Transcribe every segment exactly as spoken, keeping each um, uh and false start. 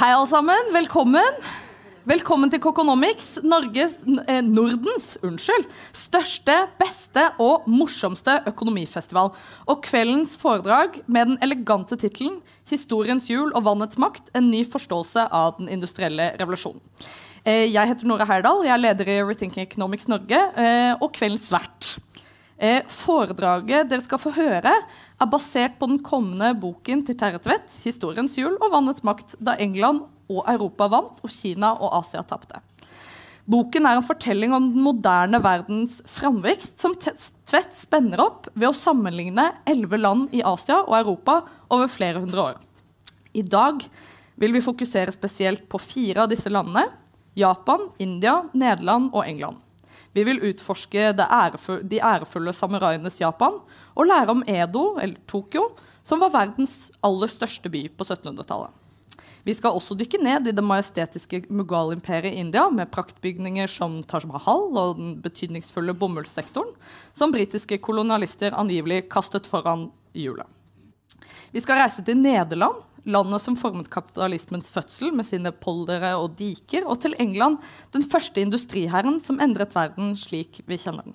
Hei alle sammen, velkommen. Velkommen til Coconomics, Norges, eh, Nordens, unnskyld, største, beste og morsomste økonomifestival. Og kveldens foredrag med den elegante titelen Historiens hjul og vannets makt, en ny forståelse av den industrielle revolusjonen. Eh, jeg heter Nora Herdal, jeg er leder i Rethinking Economics Norge, eh, og kveldens vert. Eh, foredraget dere skal få høre er basert på den kommende boken til Terje Tvedt, Historiens hjul og vannets makt, da England og Europa vant, og Kina og Asia tapte. Boken er en fortelling om den moderne verdens framvekst, som Tvedt spenner opp ved å sammenligne elleve land i Asia og Europa over flere hundre år. I dag vil vi fokusere spesielt på fire av disse landene, Japan, India, Nederland og England. Vi vil utforske det ærefulle, de ærefulle samuraienes Japan, og lære om Edo, eller Tokyo, som var verdens aller største by på syttenhundretallet. Vi skal også dykke ned i det majestetiske Mughal-imperiet i India, med praktbygninger som Taj Mahal og den betydningsfulle bomullssektoren, som britiske kolonialister angivelig kastet foran hjulet. Vi skal reise til Nederland, landet som formet kapitalismens fødsel med sine poldere og diker, og til England, den første industriherren som endret verden slik vi kjenner den.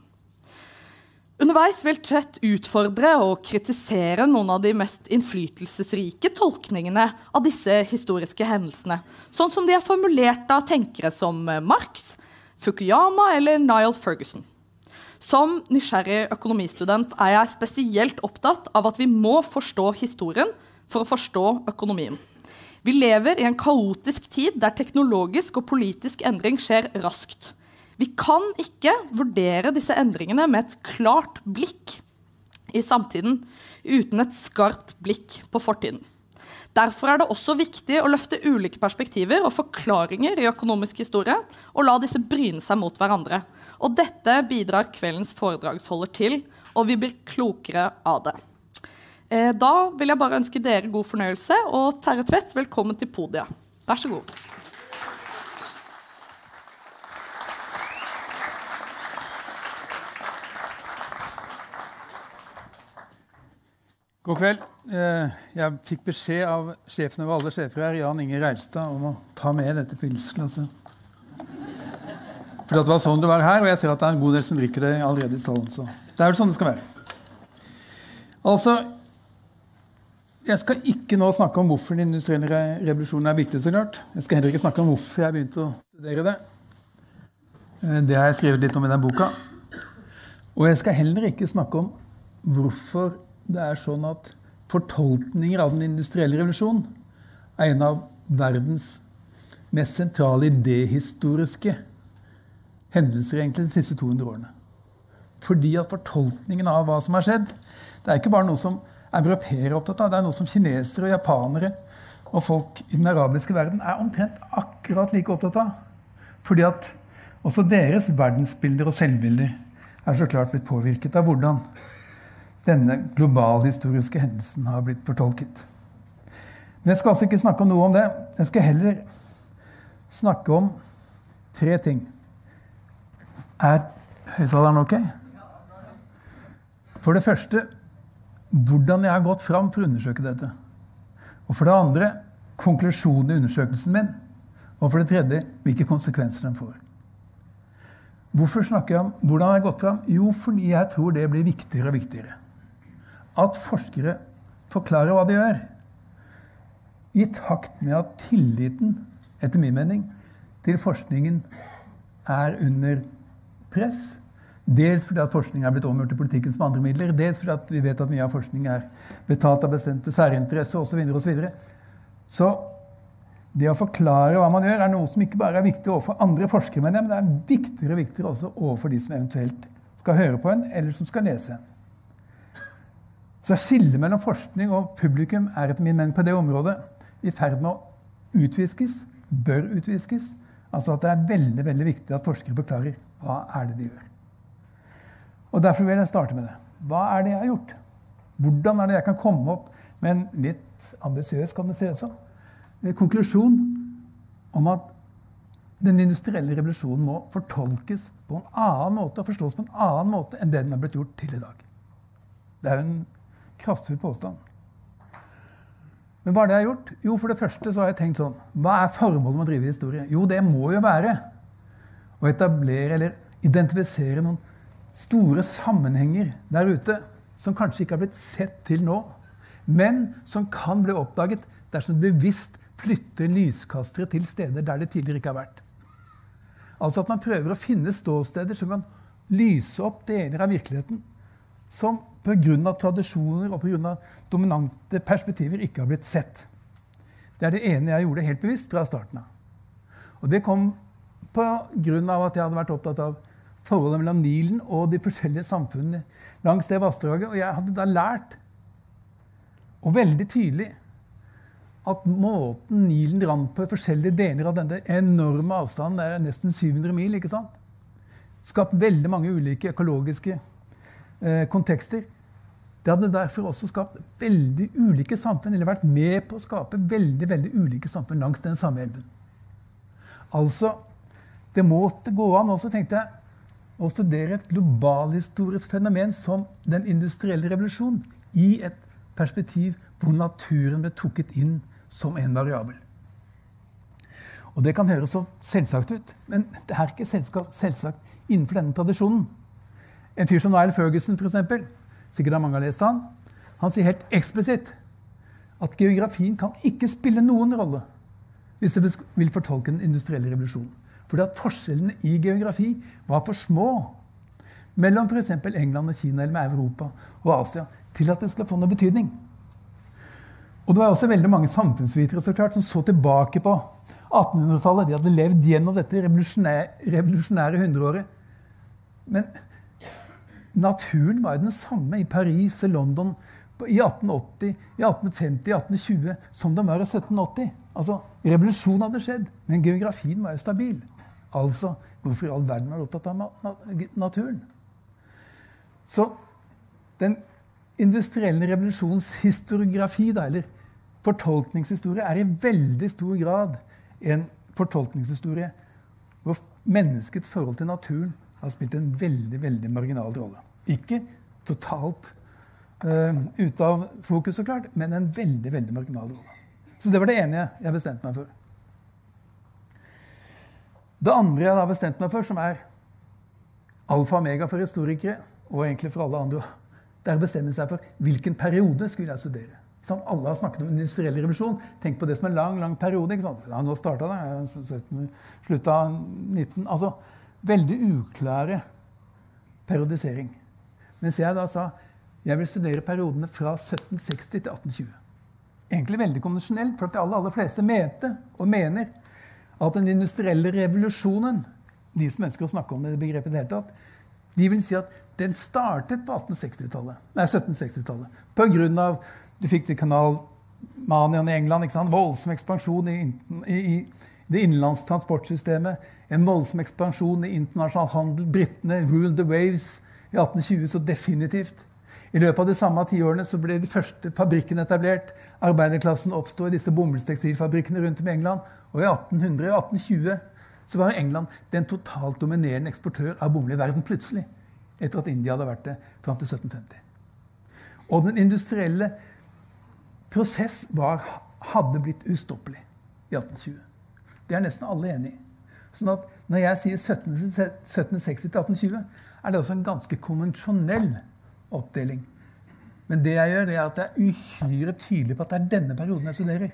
Underveis vil Tvedt utfordre og kritisere noen av de mest innflytelsesrike tolkningene av disse historiske hendelsene, sånn som de er formulert av tenkere som Marx, Fukuyama eller Niall Ferguson. Som nysgjerrig økonomistudent er jeg spesielt opptatt av at vi må forstå historien for å forstå økonomien. Vi lever i en kaotisk tid der teknologisk og politisk endring skjer raskt. Vi kan ikke vurdere disse endringene med et klart blikk i samtiden, uten et skarpt blikk på fortiden. Derfor er det også viktig å løfte ulike perspektiver og forklaringer i økonomisk historie, og la disse bryne seg mot hverandre. Og dette bidrar kveldens foredragsholder til, og vi blir klokere av det. Eh, da vil jeg bare ønske dere god fornøyelse, og Terje Tvedt, velkommen til podiet. Vær så god. God kveld. Jeg fikk beskjed av sjefen over alle sjefer her, Jan Inge Reilstad, om å ta med dette pilsglasset. For det var sånn det var her, og jeg ser at det er en god del som drikker det allerede i salen. Så det er vel sånn det skal være. Altså, jeg skal ikke nå snakke om hvorfor den industrielle revolusjonen er viktig, så klart. Jeg skal heller ikke snakke om hvorfor jeg begynte å studere det. Det har jeg skrevet litt om i den boka. Og jeg skal heller ikke snakke om hvorfor det er sånn at fortolkninger av den industrielle revolusjonen er en av verdens mest sentrale idéhistoriske hendelser egentlig de siste to hundre årene. Fordi at fortolkningen av hva som har skjedd, det er ikke bare noe som europeere er opptatt av, det er noe som kinesere og japanere og folk i den arabiske verden er omtrent akkurat like opptatt av. Fordi at også deres verdensbilder og selvbilder er så klart blitt påvirket av hvordan denne globalhistoriske hendelsen har blitt fortolket. Men jeg skal altså ikke snakke om noe om det. Jeg skal heller snakke om tre ting. Er høyttaleren ok? For det første, hvordan jeg har gått fram for å undersøke dette. Og for det andre, konklusjonen i undersøkelsen min. Og for det tredje, hvilke konsekvenser den får. Hvorfor snakker jeg om hvordan jeg har gått fram? Jo, fordi jeg tror det blir viktigere og viktigere. At forskere forklarer hva de gjør, i takt med at tilliten, etter min mening, til forskningen er under press. Dels fordi at forskning er blitt omgjort til politikken som andre midler, dels fordi at vi vet at mye av forskning er betalt av bestemte særinteresser, og så videre og så videre. Så det å forklare hva man gjør er noe som ikke bare er viktig overfor andre forskere, men det er viktigere og viktigere også overfor de som eventuelt skal høre på en, eller som skal lese en. Så skillet mellom forskning og publikum er etter min mening på det området i ferd med å utviskes, bør utviskes. Altså at det er veldig, veldig viktig at forskere forklarer hva er det de gjør. Og derfor vil jeg starte med det. Hva er det jeg har gjort? Hvordan er det jeg kan komme opp med en litt ambisiøs, kan det se ut som, konklusjon om at den industrielle revolusjonen må fortolkes på en annen måte og forstås på en annen måte enn det den har blitt gjort til i dag. Det er en kraftfull påstand. Men hva er det jeg har gjort? Jo, for det første så har jeg tenkt sånn, hva er formålet med å drive historie? Jo, det må jo være å etablere eller identifisere noen store sammenhenger der ute som kanskje ikke har blitt sett til nå, men som kan bli oppdaget dersom du bevisst flytter lyskastere til steder der det tidligere ikke har vært. Altså at man prøver å finne ståsteder som kan lyse opp deler av virkeligheten som på grunn av tradisjoner og på grunn av dominante perspektiver ikke har blitt sett. Det er det ene jeg gjorde helt bevisst fra starten av. Og det kom på grunn av at jeg hadde vært opptatt av forholdet mellom Nilen og de forskjellige samfunnene langs det vassdraget. Og jeg hadde da lært, og veldig tydelig, at måten Nilen rant på i forskjellige deler av denne enorme avstanden, det er nesten syv hundre mil, ikke sant? Skapt veldig mange ulike økologiske eh, kontekster. Det hadde derfor også skapt veldig ulike samfunn, eller vært med på å skape veldig, veldig ulike samfunn langs den samme elven. Altså, det måtte gå an også, tenkte jeg, å studere et globalhistorisk fenomen som den industrielle revolusjonen i et perspektiv hvor naturen ble trukket inn som en variabel. Og det kan høres så selvsagt ut, men det er ikke selvsagt innenfor denne tradisjonen. En fyr som Niall Ferguson, for eksempel, sikkert har mange har lest han, han sier helt eksplisitt at geografien kan ikke spille noen rolle hvis det vil fortolke den industrielle revolusjonen. Fordi at forskjellene i geografi var for små mellom for eksempel England og Kina eller med Europa og Asia til at det skulle få noe betydning. Og det var også veldig mange samfunnsvitere så klart, som så tilbake på attenhundretallet. De hadde levd gjennom dette revolusjonære, revolusjonære hundreåret. Men naturen var jo den samme i Paris og London i atten åtti, i atten femti, i atten tjue som den var i sytten åtti. Altså, revolusjonen hadde skjedd, men geografien var jo stabil. Altså, hvorfor i all verden var det opptatt av naturen? Så den industrielle revolusjonens historiografi, da, eller fortolkningshistorie, er i veldig stor grad en fortolkningshistorie hvor menneskets forhold til naturen har spilt en veldig, veldig marginal rolle. Ikke totalt uh, ute av fokus, så klart, men en veldig, veldig marginal rolle. Så det var det ene jeg bestemte meg for. Det andre jeg da bestemte meg for, som er alfa og omega for historikere, og egentlig for alle andre, det er å bestemme seg for hvilken periode skulle jeg studere. Sånn, alle har snakket om industriell revolusjon. Tenk på det som en lang, lang periode. Ikke sant? Ja, nå startet det, sluttet av nitten... Altså, veldig uklare periodisering. Mens jeg da sa, jeg vil studere periodene fra sytten seksti til atten tjue. Egentlig veldig konvensjonelt, for at de aller, aller fleste mente og mener at den industrielle revolusjonen, de som ønsker å snakke om det begrepet det hele tatt, de vil si at den startet på atten seksti-tallet, nei, sytten seksti-tallet, på grunn av, du fikk til kanalmanien i England, ikke sant? Voldsom ekspansjon i, i, i det innenlands transportsystemet, en voldsom ekspansjon i internasjonal handel, Britene ruled the waves i atten tjue, så definitivt. I løpet av de samme tiårene så ble de første fabrikkene etablert, arbeiderklassen oppstod i disse bomullstekstilfabrikkene rundt om i England, og i atten hundre og atten tjue så var England den totalt dominerende eksportør av bomull i verden plutselig, etter at India hadde vært det fram til sytten femti. Og den industrielle prosess var, hadde blitt ustoppelig i atten tjue. Det er nesten alle enige i. Sånn at når jeg sier sytten seksti til atten tjue, er det også en ganske konvensjonell oppdeling. Men det jeg gjør, det er at jeg er uhyre tydelig på at det er denne perioden jeg studerer.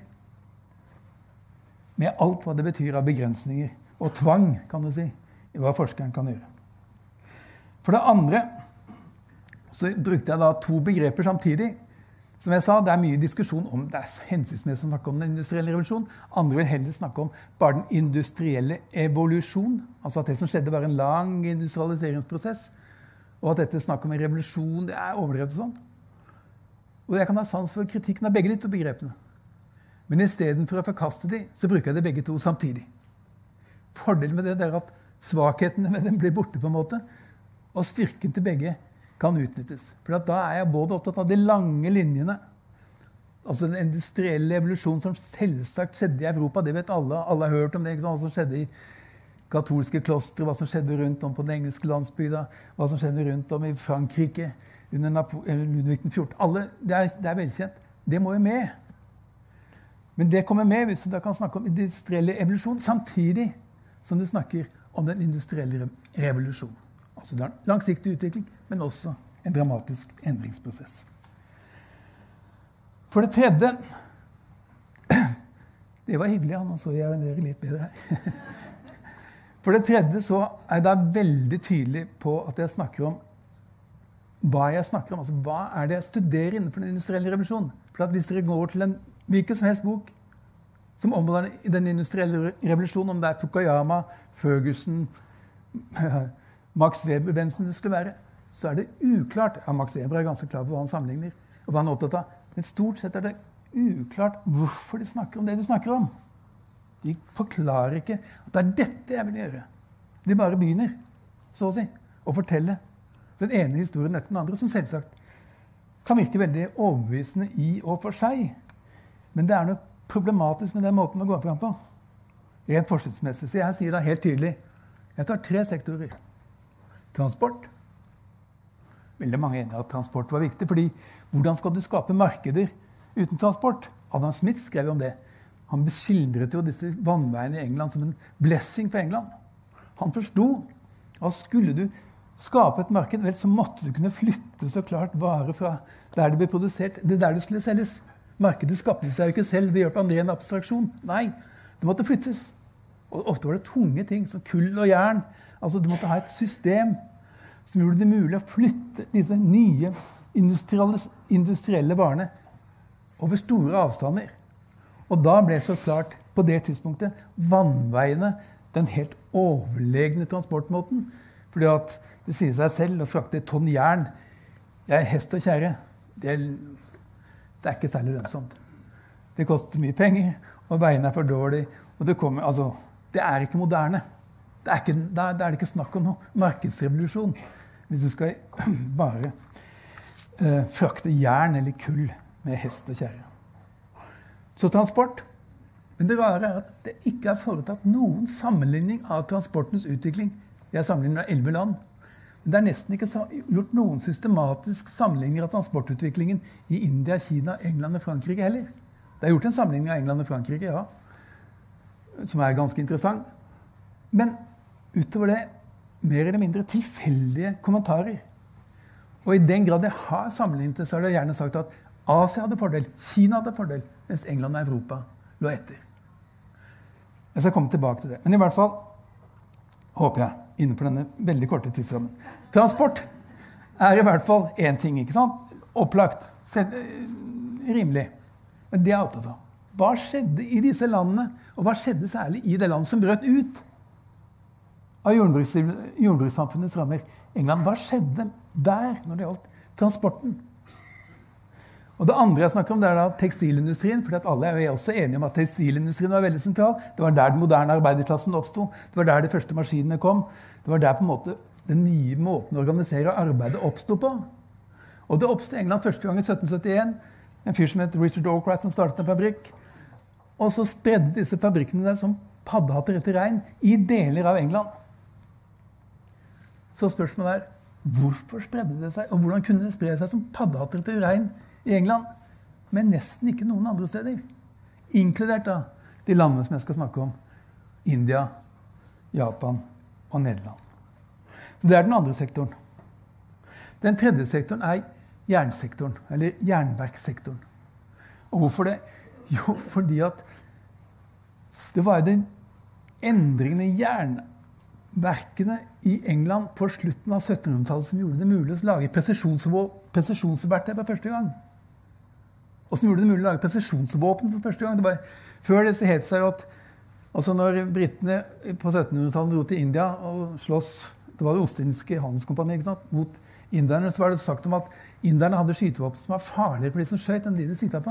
Med alt hva det betyr av begrensninger og tvang, kan du si, i hva forskeren kan gjøre. For det andre så brukte jeg da to begreper samtidig. Som jeg sa, det er mye diskusjon om det er hensynsmessig å snakke om den industrielle revolusjonen. Andre vil heller snakke om bare den industrielle evolusjon. Altså at det som skjedde var en lang industrialiseringsprosess. Og at dette snakk om en revolusjon, det er overdrevet og sånn. Og jeg kan ha sans for kritikken av begge de to begrepene. Men i stedet for å forkaste de, så bruker jeg det begge to samtidig. Fordelen med det er at svakhetene med dem blir borte på en måte, og styrken til begge kan utnyttes. For da er jeg både opptatt av de lange linjene, altså den industrielle evolusjonen som selvsagt skjedde i Europa, det vet alle, alle har hørt om det, ikke sant? Hva som skjedde i katolske klostre, hva som skjedde rundt om på den engelske landsbygda, hva som skjedde rundt om i Frankrike under Ludvig den fjortende. Alle, det er, det er velkjent. Det må jo med. Men det kommer med hvis du da kan snakke om industriell evolusjon samtidig som du snakker om den industrielle revolusjonen. Altså det er en langsiktig utvikling, men også en dramatisk endringsprosess. For det tredje, det var hyggelig, nå så jeg dere litt bedre her. For det tredje så er jeg da veldig tydelig på at jeg snakker om hva jeg snakker om, altså hva er det jeg studerer innenfor den industrielle revolusjonen. For at hvis dere går til en hvilken som helst bok som omhandler den industrielle revolusjonen, om det er Fukuyama, Ferguson, Max Weber, hvem som det skulle være, så er det uklart. Ja, Max Weber er ganske klar på hva han sammenligner, og hva han er opptatt av. Men stort sett er det uklart hvorfor de snakker om det de snakker om. De forklarer ikke at det er dette jeg vil gjøre. De bare begynner, så å si, å fortelle den ene historien etter den andre, som selvsagt kan virke veldig overbevisende i og for seg. Men det er noe problematisk med den måten å gå fram på. Rent forskningsmessig. Så jeg sier da helt tydelig, jeg tar tre sektorer. Transport. Veldig mange er enige at transport var viktig, fordi hvordan skal du skape markeder uten transport? Adam Smith skrev om det. Han beskildret jo disse vannveiene i England som en blessing for England. Han forstod at skulle du skape et marked, vel, så måtte du kunne flytte så klart varer fra der det ble produsert, det der det skulle selges. Markedet skapte seg jo ikke selv ved hjelp av en ren abstraksjon. Nei, det måtte flyttes. Og ofte var det tunge ting, som kull og jern. Altså, du måtte ha et system som gjorde det mulig å flytte disse nye industrielle varene over store avstander. Og da ble så klart, på det tidspunktet, vannveiene den helt overlegne transportmåten. Fordi at det sier seg selv å frakte et tonn jern, jeg er hest og kjerre, det, det er ikke særlig lønnsomt. Det koster mye penger, og veiene er for dårlige, og det kommer, altså, det er ikke moderne. Det er ikke, da er det ikke snakk om noe markedsrevolusjon, hvis du skal bare eh, frakte jern eller kull med hest og kjerre. Så transport. Men det rare er at det ikke er foretatt noen sammenligning av transportens utvikling. Jeg sammenligner med elleve land. Men det er nesten ikke gjort noen systematisk sammenligning av transportutviklingen i India, Kina, England og Frankrike heller. Det er gjort en sammenligning av England og Frankrike, ja, som er ganske interessant. Men utover det, mer eller mindre tilfeldige kommentarer. Og i den grad jeg har sammenlignet det, så har jeg gjerne sagt at Asia hadde fordel, Kina hadde fordel, mens England og Europa lå etter. Jeg skal komme tilbake til det. Men i hvert fall, håper jeg, innenfor denne veldig korte tidsrammen. Transport er i hvert fall en ting, ikke sant? Opplagt, rimelig. Men det er jeg opptatt av. Hva skjedde i disse landene, og hva skjedde særlig i det land som brøt ut av jordbruks, jordbrukssamfunnets rammer? England, hva skjedde der når det gjaldt transporten? Og det andre jeg snakker om, det er da tekstilindustrien, fordi at alle er også enige om at tekstilindustrien var veldig sentral. Det var der den moderne arbeiderklassen oppstod. Det var der de første maskinene kom. Det var der på en måte den nye måten å organisere arbeidet oppstod på. Og det oppstod i England første gang i sytten syttien. En fyr som het Richard Arkwright som startet en fabrikk. Og så spredde disse fabrikkene der som paddehatter etter regn i deler av England. Så spørsmålet er, hvorfor spredde det seg? Og hvordan kunne det spre seg som paddehatter etter regn i England, men nesten ikke noen andre steder. Inkludert da de landene som jeg skal snakke om. India, Japan og Nederland. Så det er den andre sektoren. Den tredje sektoren er jernsektoren, eller jernverkssektoren. Og hvorfor det? Jo, fordi at det var den endringene i jernverkene i England på slutten av syttenhundretallet som gjorde det mulig å lage presisjonsverktøy for første gang. Og som gjorde det mulig å lage presisjonsvåpen for første gang. Det var, før det så het seg at altså når brittene på syttenhundretallet dro til India og slåss, det var det Ostindiske handelskompani, ikke sant, mot inderne, så var det sagt om at inderne hadde skytevåpen som var farligere for de som skjøt enn de de siktet på.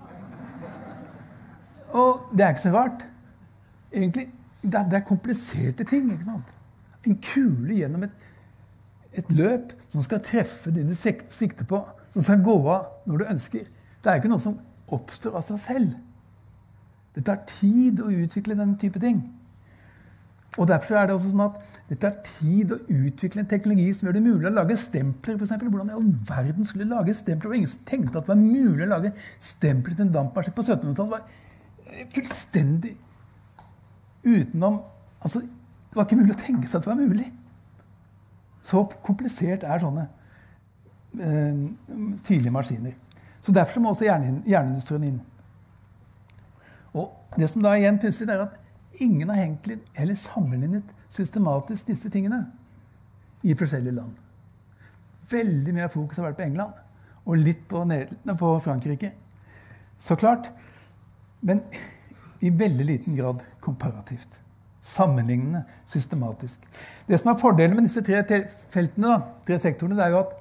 Og det er ikke så rart. Egentlig, det er, det er kompliserte ting, ikke sant? En kule gjennom et, et løp som skal treffe det du sikter på, som skal gå av når du ønsker. Det er ikke noe som oppstår av seg selv. Det tar tid å utvikle denne type ting. Og derfor er det også sånn at det tar tid å utvikle en teknologi som gjør det mulig å lage stempler, for eksempel. Hvordan i all verden skulle lage stempler? Og ingen tenkte at det var mulig å lage stempler til en dampmaskin på syttenhundretallet. fullstendig utenom, altså, det var ikke mulig å tenke seg at det var mulig. Så komplisert er sånne eh, tidlige maskiner. Så derfor må også jernindustrien inn. Og det som da igjen pussig er at ingen har egentlig eller sammenlignet systematisk disse tingene i forskjellige land. Veldig mye fokus har vært på England, og litt på, på Frankrike. Så klart, men i veldig liten grad komparativt. Sammenlignende, systematisk. Det som er fordelen med disse tre feltene, da, tre sektorene, det er jo at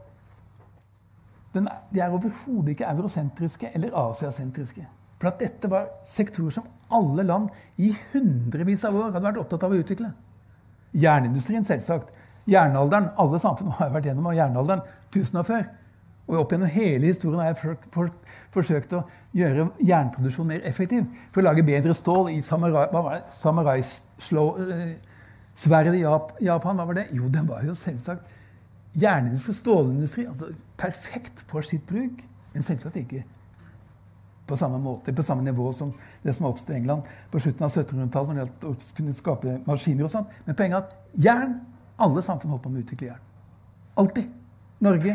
den, de er overhodet ikke eurosentriske eller asiasentriske. For at dette var sektorer som alle land i hundrevis av år hadde vært opptatt av å utvikle. Jernindustrien selvsagt. Jernalderen, alle samfunn har vært gjennom av jernalderen tusen år før. Og opp gjennom hele historien har jeg for, for, forsøkt å gjøre jernproduksjon mer effektiv. For å lage bedre stål i samurai, hva var det? Samurai-sverdet i Japan, hva var det? Jo, det var jo selvsagt jernindustri, stålindustri, altså perfekt for sitt bruk. Men selvsagt ikke på samme måte, på samme nivå som det som oppstod i England på slutten av syttenhundretallet, når det gjaldt å kunne skape maskiner og sånt. Men poenget er at jern, alle samfunn holdt på med å utvikle jern. Alltid. Norge,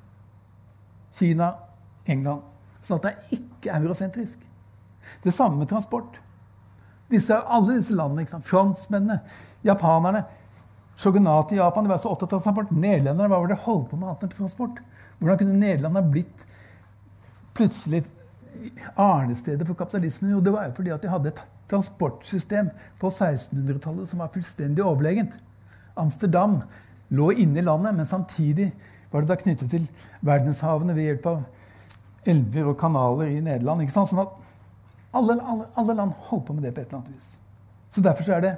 Kina, England. Sånn at det er ikke eurosentrisk. Det samme med transport. Disse, alle disse landene, ikke sant? Franskmennene, japanerne, shogunatet i Japan, de var så opptatt av transport. Nederlenderne, hva var det holdt på med annet enn transport? Hvordan kunne Nederland ha blitt plutselig arnestedet for kapitalismen? Jo, det var jo fordi at de hadde et transportsystem på sekstenhundretallet som var fullstendig overlegent. Amsterdam lå inne i landet, men samtidig var det da knyttet til verdenshavene ved hjelp av elver og kanaler i Nederland. Ikke sant? Sånn at alle, alle, alle land holdt på med det på et eller annet vis. Så derfor så er det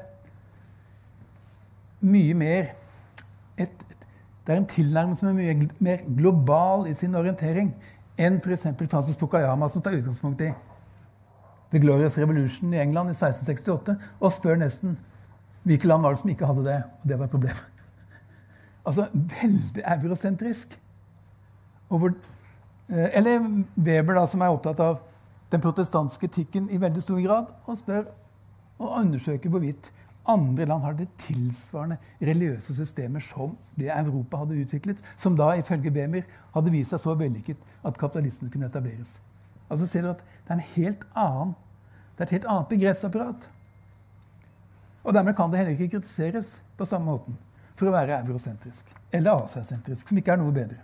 mye mer et, et, det er en tilnærmelse som er mye mer global i sin orientering enn for eksempel Francis Fukuyama, som tar utgangspunkt i The Glorious Revolution i England i seksten sekstiåtte, og spør nesten hvilke land var det som ikke hadde det, og det var problemet. Altså, veldig eurosentrisk. Og hvor, eller Weber, da, som er opptatt av den protestantiske etikken i veldig stor grad, og spør og undersøker hvorvidt andre land har det tilsvarende religiøse systemer som det Europa hadde utviklet, som da, ifølge Weber, hadde vist seg så vellykket at kapitalismen kunne etableres. Altså ser du at det er en helt annen, det er et helt annet begrepsapparat. Og dermed kan det heller ikke kritiseres på samme måten for å være eurosentrisk, eller asiasentrisk, som ikke er noe bedre.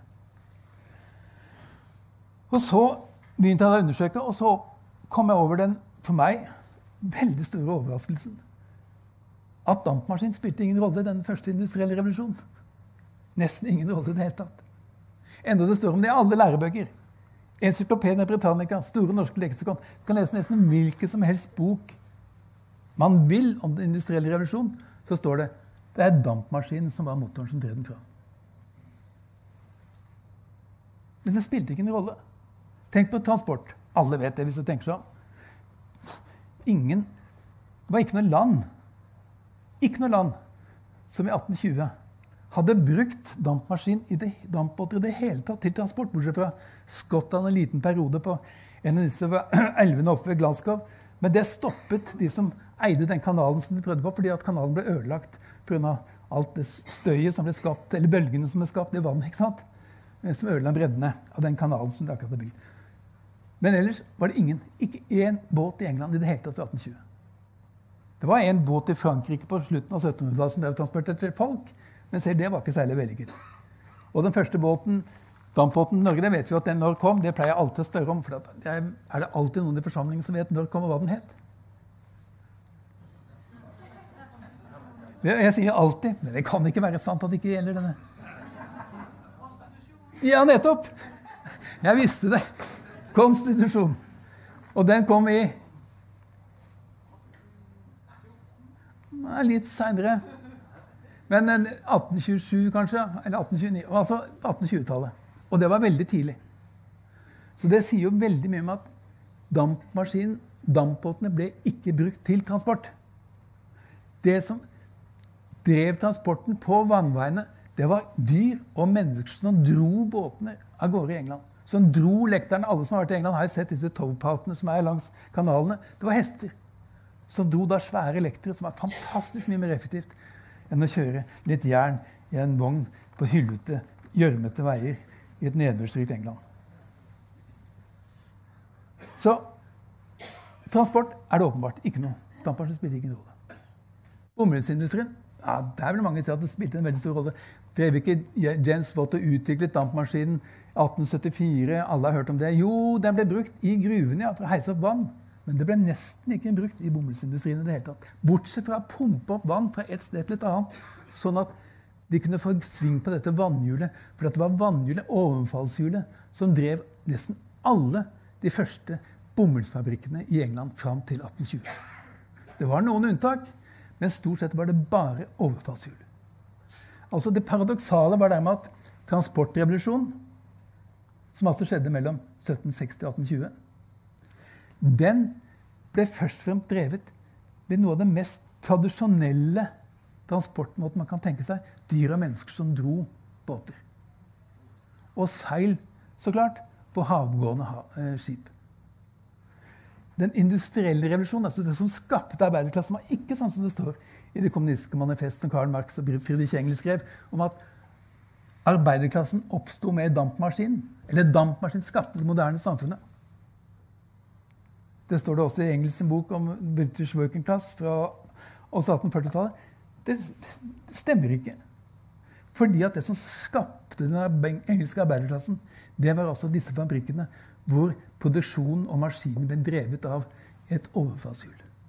Og så begynte jeg å undersøke, og så kom jeg over den, for meg, veldig store overraskelsen. At dampmaskin spilte ingen rolle i den første industrielle revolusjonen. Nesten ingen rolle i det hele tatt. Enda det står om det i alle lærebøker. Encyclopedia Britannica, Store norske leksikon. Du kan lese nesten hvilken som helst bok man vil om den industrielle revolusjonen, så står det det er dampmaskinen som var motoren som drev den fra. Men det spilte ikke en rolle. Tenk på transport. Alle vet det hvis du tenker sånn. Ingen, det var ikke noe land Ikke noe land som i atten tjue hadde brukt dampmaskin i det, dampbåter i det hele tatt til transport, bortsett fra Skottland en liten periode på en av disse elvene oppe ved Glasgow. Men det stoppet de som eide den kanalen som de prøvde på, fordi at kanalen ble ødelagt på grunn av alt det støyet som ble skapt, eller bølgene som ble skapt, det vannet, ikke sant? Som ødela breddene av den kanalen som de akkurat hadde bygd. Men ellers var det ingen, ikke én båt i England i det hele tatt i atten tjue. Det var en båt i Frankrike på slutten av syttenhundretallet som drev transporterte folk, men selv det var ikke særlig vellykket. Og den første båten, dampbåten i Norge, det vet vi at den når kom, det pleier jeg alltid å spørre om, for det er, er det alltid noen i forsamlingen som vet når kom og hva den het? Jeg sier alltid, men det kan ikke være sant at det ikke gjelder denne. Ja, nettopp! Jeg visste det. Konstitusjon. Og den kom i litt senere. Men atten tjuesju kanskje, eller atten tjueni, altså atten tjue-tallet. Og det var veldig tidlig. Så det sier jo veldig mye om at dampmaskinen, dampbåtene ble ikke brukt til transport. Det som drev transporten på vannveiene, det var dyr og mennesker som dro båtene av gårde i England. som dro lekterne. Alle som har vært i England har sett disse togpatene som er langs kanalene. Det var hester som dro da svære lektere, som var fantastisk mye mer effektivt enn å kjøre litt jern i en vogn på hyllete, gjørmete veier i et nedbørsrikt England. Så transport er det åpenbart ikke noe. Dampmaskin spiller ikke noe rolle. Bomullsindustrien, ja, der vil mange si at det spilte en veldig stor rolle. Drev ikke James Watt og utviklet dampmaskinen atten syttifire? Alle har hørt om det. Jo, den ble brukt i gruvene, ja, for å heise opp vann. Men det ble nesten ikke brukt i bomullsindustrien i det hele tatt. Bortsett fra å pumpe opp vann fra et sted til et annet, sånn at de kunne få sving på dette vannhjulet. For det var vannhjulet, overfallshjulet, som drev nesten alle de første bomullsfabrikkene i England fram til atten tjue. Det var noen unntak, men stort sett var det bare overfallshjul. Altså det paradoksale var dermed at transportrevolusjonen, som altså skjedde mellom sytten seksti og atten tjue, den ble først og fremst drevet ved noe av det mest tradisjonelle transportmåten man kan tenke seg. Dyr og mennesker som dro båter. Og seil, så klart, på havgående skip. Den industrielle revolusjonen, altså det som skapte arbeiderklassen, var ikke sånn som det står i det kommunistiske manifest som Karl Marx og Friedrich Engels skrev, om at arbeiderklassen oppstod med dampmaskinen, eller dampmaskin skapte det moderne samfunnet. Det står det også i Engels bok om British Working Class fra atten førti-tallet. Det, det stemmer ikke. Fordi at det som skapte den engelske arbeiderklassen, det var altså disse fabrikkene hvor produksjonen og maskinen ble drevet av et overfallshjul.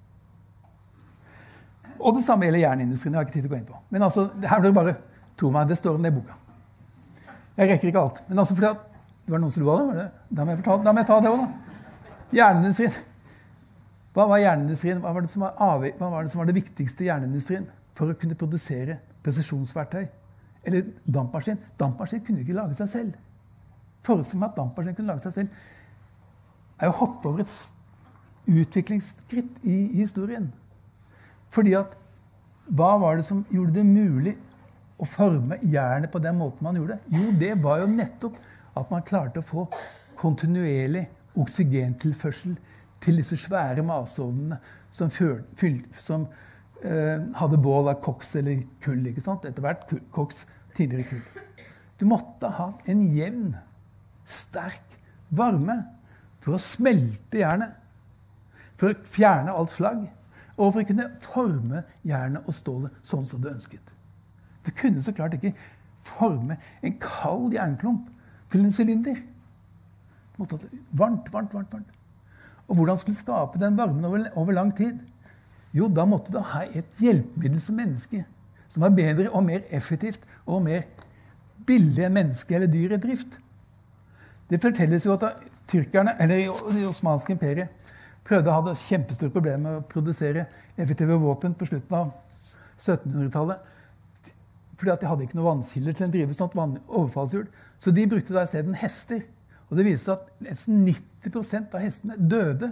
Og det samme gjelder jernindustrien. Jeg har ikke tid til å gå inn på. Men altså, her vil du bare tro meg, det står om det i boka. Jeg rekker ikke alt. Men altså, fordi at det var noen som lo av det, var det? Da må jeg, fortale, da må jeg ta det også, da. Jernindustrien. Hva var jernindustrien? Hva var, det som var, avvik, hva var det som var det viktigste i jernindustrien for å kunne produsere presisjonsverktøy? Eller dampmaskin? Dampmaskin kunne ikke lage seg selv. Forestillingen med at dampmaskin kunne lage seg selv er å hoppe over et utviklingsskritt i historien. Fordi at hva var det som gjorde det mulig å forme jernet på den måten man gjorde? Jo, det var jo nettopp at man klarte å få kontinuerlig oksygentilførsel til disse svære masovnene som, fyll, som eh, hadde bål av koks eller kull, ikke sant? Etter hvert kull, koks, tidligere kull. Du måtte ha en jevn, sterk varme for å smelte jernet, for å fjerne alt slag, og for å kunne forme jernet og stålet sånn som du ønsket. Du kunne så klart ikke forme en kald jernklump til en sylinder. Du måtte ha det varmt, varmt, varmt, varmt. Og hvordan skulle du skape den varmen over, over lang tid? Jo, da måtte du ha et hjelpemiddel som menneske, som var bedre og mer effektivt og mer billig enn menneske eller dyr i drift. Det fortelles jo at tyrkerne, eller det osmanske imperiet, prøvde å ha det kjempestort problem med å produsere effektive våpen på slutten av syttenhundretallet, fordi at de hadde ikke noen vannkilder til å drive sånt overfallshjul. Så de brukte da i stedet hester. Og det viser at nesten nitti prosent av hestene døde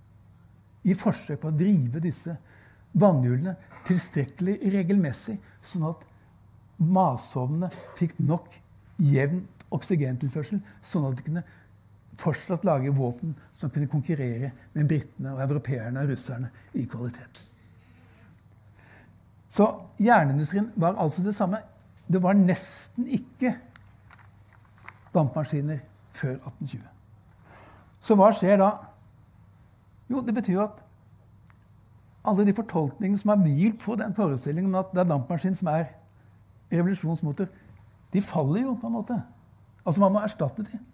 i forsøk på å drive disse vannhjulene tilstrekkelig regelmessig, sånn at masovnene fikk nok jevnt oksygentilførsel, sånn at de kunne fortsatt lage våpen som kunne konkurrere med brittene og europeerne og russerne i kvalitet. Så jernindustrien var altså det samme. Det var nesten ikke dampmaskiner før atten tjue. Så hva skjer da? Jo, det betyr at alle de fortolkningene som er hvilt på den forestillingen om at det er dampmaskin som er revolusjonsmotor, de faller jo på en måte. Altså man må erstatte de.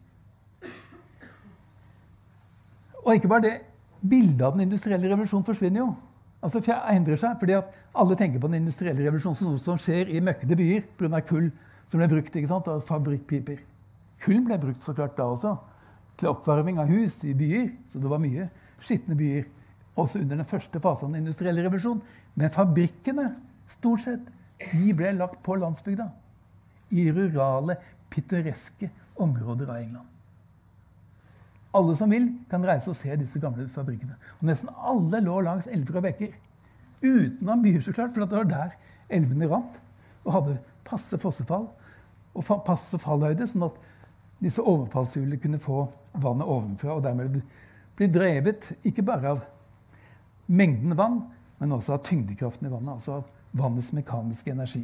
Og ikke bare det, bildet av den industrielle revolusjonen forsvinner jo. Altså endrer seg, fordi at alle tenker på den industrielle revolusjonen som noe som skjer i møkkede byer, på grunn av kull som ble brukt, ikke sant, av fabrikkpiper. Kull ble brukt så klart da også, til oppvarming av hus i byer, så det var mye skittende byer, også under den første fasen av den industrielle revolusjonen. Men fabrikkene, stort sett, de ble lagt på landsbygda, i rurale, pittoreske områder av England. Alle som vil kan reise og se disse gamle fabrikkene. Og nesten alle lå langs elver og bekker, utenom byer så klart, for det var der elvene rant, og hadde passe fossefall, og passe fallhøyde, sånn at disse overfallshjulene kunne få vannet ovenfra, og dermed bli drevet ikke bare av mengden vann, men også av tyngdekraften i vannet, altså av vannets mekaniske energi.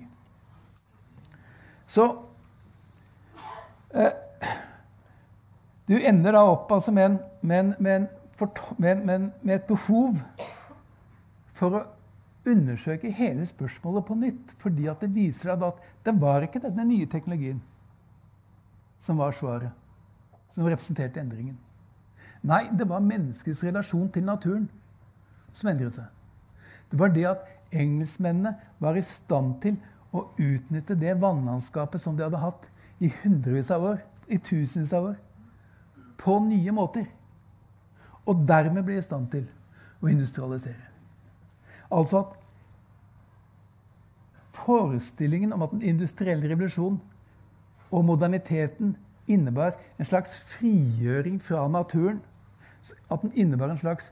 Så eh, du ender da opp altså med, en, med, en, med, en, med, en, med et behov for å undersøke hele spørsmålet på nytt, fordi at det viser deg at det var ikke denne nye teknologien som var svaret, som representerte endringen. Nei, det var menneskets relasjon til naturen som endret seg. Det var det at engelskmennene var i stand til å utnytte det vannlandskapet som de hadde hatt i hundrevis av år, i tusenvis av år, på nye måter. Og dermed ble i stand til å industrialisere. Altså at forestillingen om at den industrielle revolusjonen og moderniteten innebar en slags frigjøring fra naturen, at den innebar en slags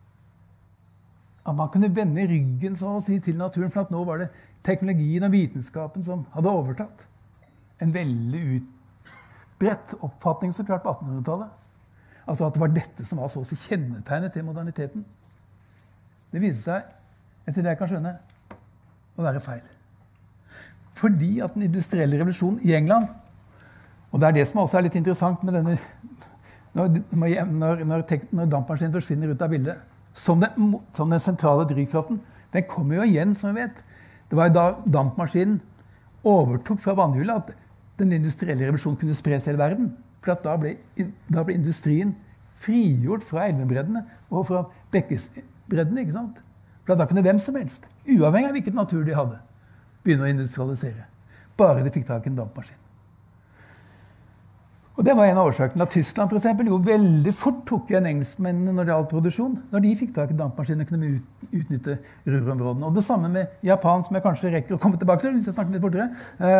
at man kunne vende ryggen så å si, til naturen, for at nå var det teknologien og vitenskapen som hadde overtatt. En veldig utbredt oppfatning så klart på attenhundretallet. Altså at det var dette som var så å si kjennetegnet til moderniteten. Det viste seg, etter det jeg kan skjønne, å være feil. Fordi at den industrielle revolusjonen i England, og det er det som også er litt interessant med denne, når, når, når, når dampmaskinen forsvinner ut av bildet, som den, som den sentrale drivkraften, den kommer jo igjen, som vi vet. Det var jo da dampmaskinen overtok fra vannhjulet at den industrielle revolusjonen kunne spres i hele verden. For at da ble, da ble industrien frigjort fra elvebreddene og fra bekkesbreddene, ikke sant? For at da kunne hvem som helst, uavhengig av hvilket natur de hadde, begynne å industrialisere. Bare de fikk tak i en dampmaskin. Og det var en av årsakene at Tyskland for eksempel, jo veldig fort tok igjen engelskmennene når det gjaldt produksjon. Når de fikk tak i dampmaskiner, kunne de ut, utnytte rurområdene. Og det samme med Japan, som jeg kanskje rekker å komme tilbake til, hvis jeg snakker litt fortere.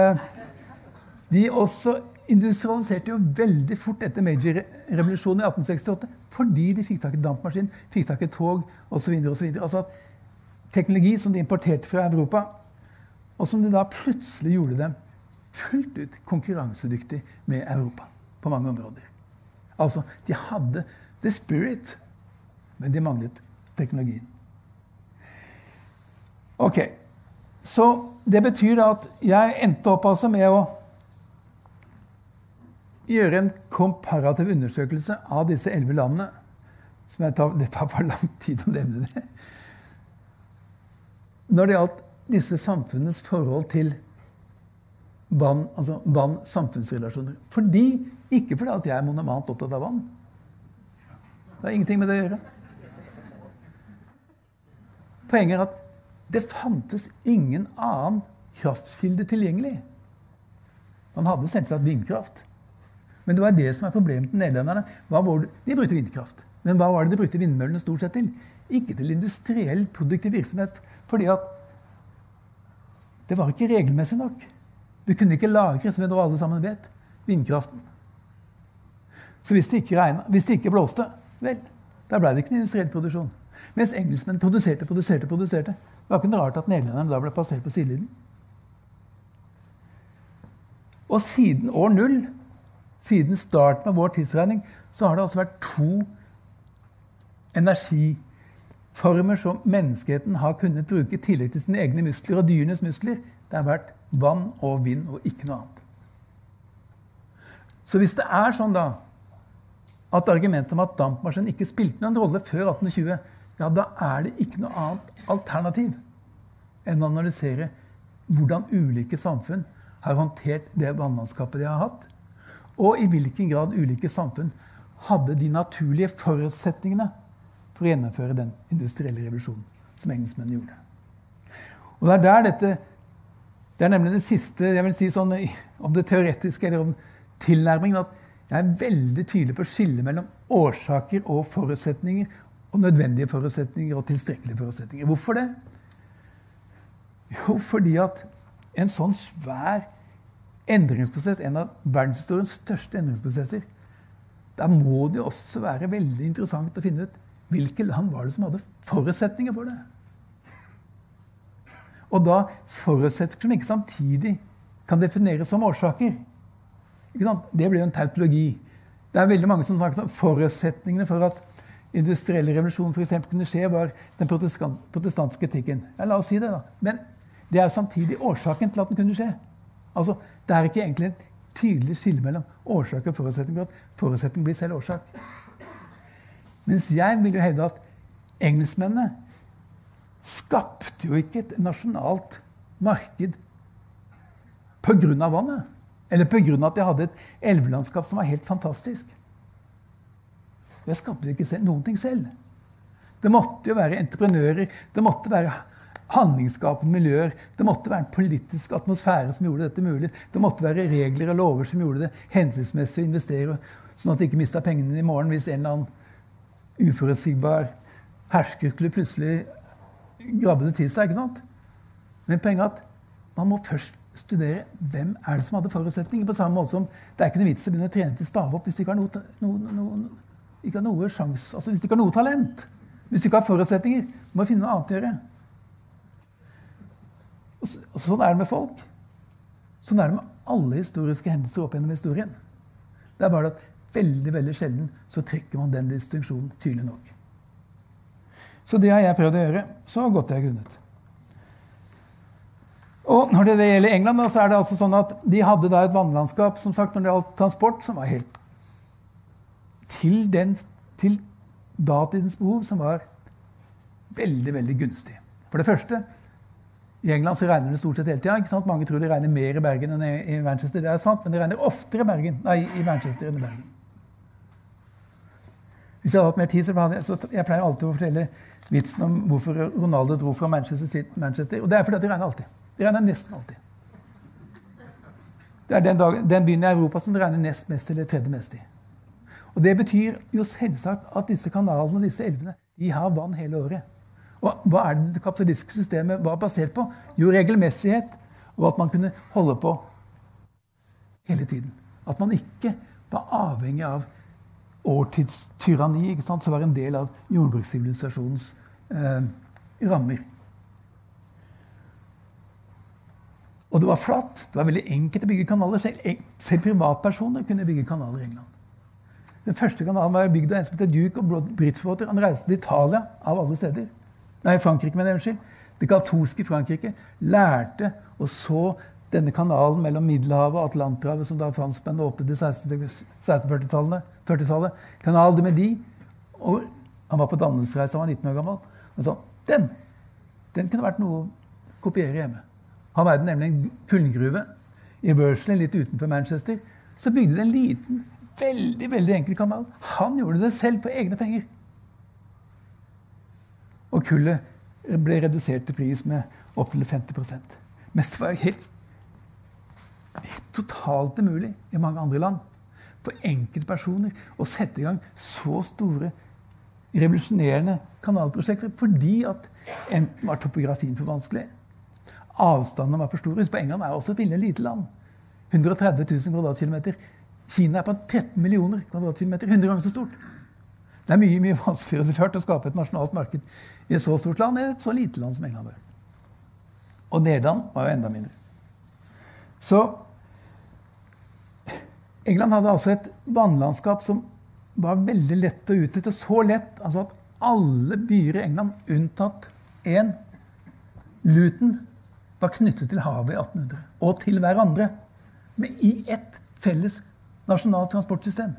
De også industrialiserte jo veldig fort etter Meiji-revolusjonen i atten sekstiåtte, fordi de fikk tak i dampmaskin, fikk tak i tog, og så videre og så videre. Altså at teknologi som de importerte fra Europa, og som de da plutselig gjorde dem fullt ut konkurransedyktig med Europa på mange områder. Altså, de hadde the spirit, men de manglet teknologien. Ok, så det betyr da at jeg endte opp altså med å gjøre en komparativ undersøkelse av disse elleve landene, som jeg tar, det tar for lang tid å nevne det. Når det gjaldt disse samfunnets forhold til vann, altså vann-samfunnsrelasjoner. Fordi, ikke fordi at jeg er monomant opptatt av vann. Det har ingenting med det å gjøre. Poenget er at det fantes ingen annen kraftkilde tilgjengelig. Man hadde selvsagt vindkraft. Men det var det som er problemet til nederlenderne. Hva var det? De brukte vindkraft. Men hva var det de brukte vindmøllene stort sett til? Ikke til industriell produktiv virksomhet, fordi at det var ikke regelmessig nok. Du kunne ikke lagre, som vi nå alle sammen vet, vindkraften. Så hvis det ikke regnet, hvis det ikke blåste, vel, da ble det ikke en industriell produksjon. Mens engelskmenn produserte, produserte, produserte. Det var ikke noe rart at nederlenderne da ble passert på sidelinjen. Og siden år null, siden starten av vår tidsregning, så har det altså vært to energiformer som menneskeheten har kunnet bruke i tillegg til sine egne muskler og dyrenes muskler. Det har vært vann og vind og ikke noe annet. Så hvis det er sånn da, at argumentet om at dampmaskinen ikke spilte noen rolle før atten tjue, ja, da er det ikke noe annet alternativ enn å analysere hvordan ulike samfunn har håndtert det vannlandskapet de har hatt, og i hvilken grad ulike samfunn hadde de naturlige forutsetningene for å gjennomføre den industrielle revolusjonen som engelskmennene gjorde. Og det er der dette, det er nemlig det siste, jeg vil si sånn, om det teoretiske eller om tilnærmingen, at jeg er veldig tydelig på å skille mellom årsaker og forutsetninger, og nødvendige forutsetninger og tilstrekkelige forutsetninger. Hvorfor det? Jo, fordi at en sånn svær endringsprosess, en av verdenshistoriens største endringsprosesser, da må det også være veldig interessant å finne ut hvilke land var det som hadde forutsetninger for det. Og da forutsetninger som ikke samtidig kan defineres som årsaker. Ikke sant? Det ble jo en tautologi. Det er veldig mange som snakker om forutsetningene for at industrielle revolusjon for eksempel kunne skje, var den protestantiske etikken. Ja, la oss si det da. Men det er samtidig årsaken til at den kunne skje. Altså, det er ikke egentlig et tydelig skille mellom årsak og forutsetning, for at forutsetning blir selv årsak. Mens jeg vil jo hevde at engelskmennene skapte jo ikke et nasjonalt marked på grunn av vannet, eller på grunn av at de hadde et elvelandskap som var helt fantastisk. Det skapte jo ikke selv, noen ting selv. Det måtte jo være entreprenører, det måtte være handlingsskapende miljøer, det måtte være en politisk atmosfære som gjorde dette mulig, det måtte være regler og lover som gjorde det hensiktsmessig å investere, sånn at de ikke mistet pengene i morgen hvis en eller annen uforutsigbar herskerklubb plutselig grabbe det til seg, ikke sant? Men poenget er at man må først studere hvem er det som hadde forutsetninger, på samme måte som det er ikke noe vits å begynne å trene til stave opp hvis du ikke har noe, noe, noe, ikke har noe sjans, altså hvis du ikke har noe talent, hvis du ikke har forutsetninger, må du finne noe annet å gjøre. Og så, og sånn er det med folk. Sånn er det med alle historiske hendelser opp gjennom historien. Det er bare at veldig, veldig sjelden så trekker man den distinksjonen tydelig nok. Så det har jeg prøvd å gjøre, så godt jeg har grunnet. Og når det gjelder England, så er det altså sånn at de hadde da et vannlandskap, som sagt, når det gjaldt transport, som var helt til, den, til datidens behov, som var veldig, veldig gunstig. For det første, i England så regner det stort sett hele tiden, ikke sant? Mange tror det regner mer i Bergen enn i Manchester, det er sant, men det regner oftere i, Bergen, nei, i Manchester enn i Bergen. Hvis jeg hadde hatt mer tid, så, hadde jeg, så jeg pleier alltid å fortelle vitsen om hvorfor Ronaldo dro fra Manchester til Manchester, og det er fordi det regner alltid. Det regner nesten alltid. Det er den, dag, den byen i Europa som det regner nest mest eller tredje mest i. Og det betyr jo selvsagt at disse kanalene og disse elvene, de har vann hele året. Og hva er det det kapitalistiske systemet var basert på? Jo, regelmessighet, og at man kunne holde på hele tiden. At man ikke var avhengig av årtidstyranni, ikke sant, som var en del av jordbrukssivilisasjonens eh, rammer. Og det var flatt. Det var veldig enkelt å bygge kanaler. Selv, selv privatpersoner kunne bygge kanaler i England. Den første kanalen var bygd av en som heter Duke og Bridgewater. Han reiste til Italia av alle steder. Nei, Frankrike, men det, unnskyld. Det katolske Frankrike lærte og så denne kanalen mellom Middelhavet og Atlanterhavet, som da fanns på en åpnet i seksten-førti-tallet. Kanal de Medi. Og han var på dannelsesreise, han var nitten år gammel. Og så, den, den kunne vært noe å kopiere hjemme. Han eide nemlig en kullgruve i Bursley, litt utenfor Manchester. Så bygde de en liten, veldig, veldig enkel kanal. Han gjorde det selv på egne penger. Og kullet ble redusert til pris med opp til femti prosent. Mens det var helt, helt totalt umulig i mange andre land for enkeltpersoner å sette i gang så store revolusjonerende kanalprosjekter fordi at enten var topografien for vanskelig, avstandene var for store. På England er også et veldig lite land. hundre og tretti tusen kvadratkilometer. Kina er på tretten millioner kvadratkilometer. hundre ganger så stort. Det er mye, mye vanskeligere selvfølgelig å skape et nasjonalt marked i et så stort land enn et så lite land som England var. Og Nederland var jo enda mindre. Så England hadde altså et vannlandskap som var veldig lett å utnytte. Så lett altså at alle byer i England, unntatt en, Luton, var knyttet til havet i atten hundre, og til hverandre, men i ett felles nasjonalt transportsystem.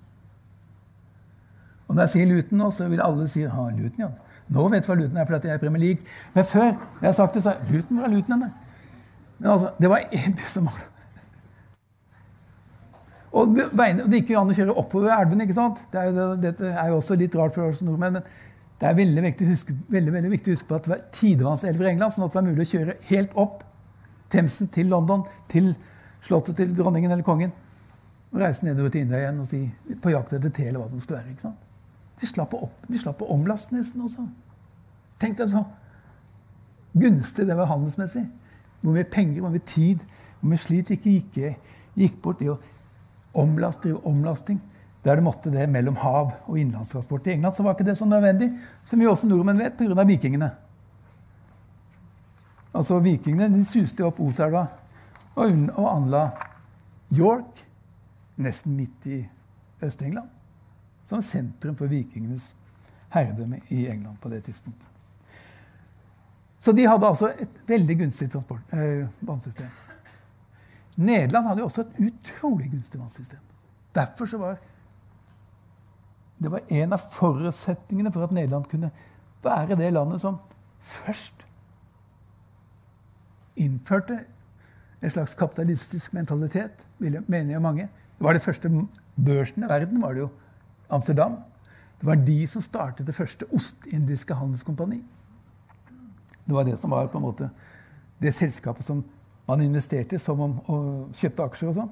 Og når jeg sier Luton nå, så vil alle si, ha, Luton, ja. Nå vet du hva Luton er, fordi jeg er i Premier League. Men før, jeg har sagt det, så Luton var Luton henne. Men altså, det var en by som var. Og det gikk jo an å kjøre oppover elven, ikke sant? Det er jo, dette er jo også litt rart for oss nordmenn, men det er veldig viktig, å huske, veldig, veldig viktig å huske på at det var tidevannselver i England, sånn at det var mulig å kjøre helt opp Themsen til London, til slottet til dronningen eller kongen, og reise nedover til India igjen og si, på jakt etter te eller hva det skulle være, ikke sant? De slapp å, opp, de slapp å omlaste nesten også. Tenk deg så gunstig det var handelsmessig. Hvor mye penger, hvor mye tid, hvor mye slit ikke gikk, gikk bort i å omlaste og omlasting. Der det måtte det mellom hav og innlandstransport. I England så var ikke det så nødvendig, som vi også nordmenn vet, på grunn av vikingene. Altså vikingene, de suste opp Oselva og, og anla York, nesten midt i Øst-England, som sentrum for vikingenes herredømme i England på det tidspunktet. Så de hadde altså et veldig gunstig transport, eh, vannsystem. Nederland hadde jo også et utrolig gunstig vannsystem. Derfor så var det var en av forutsetningene for at Nederland kunne være det landet som først innførte en slags kapitalistisk mentalitet, mener jeg mange. Det var det første børsen i verden, var det jo Amsterdam. Det var de som startet det første ostindiske handelskompani. Det var det som var på en måte det selskapet som man investerte som om, og kjøpte aksjer og sånn.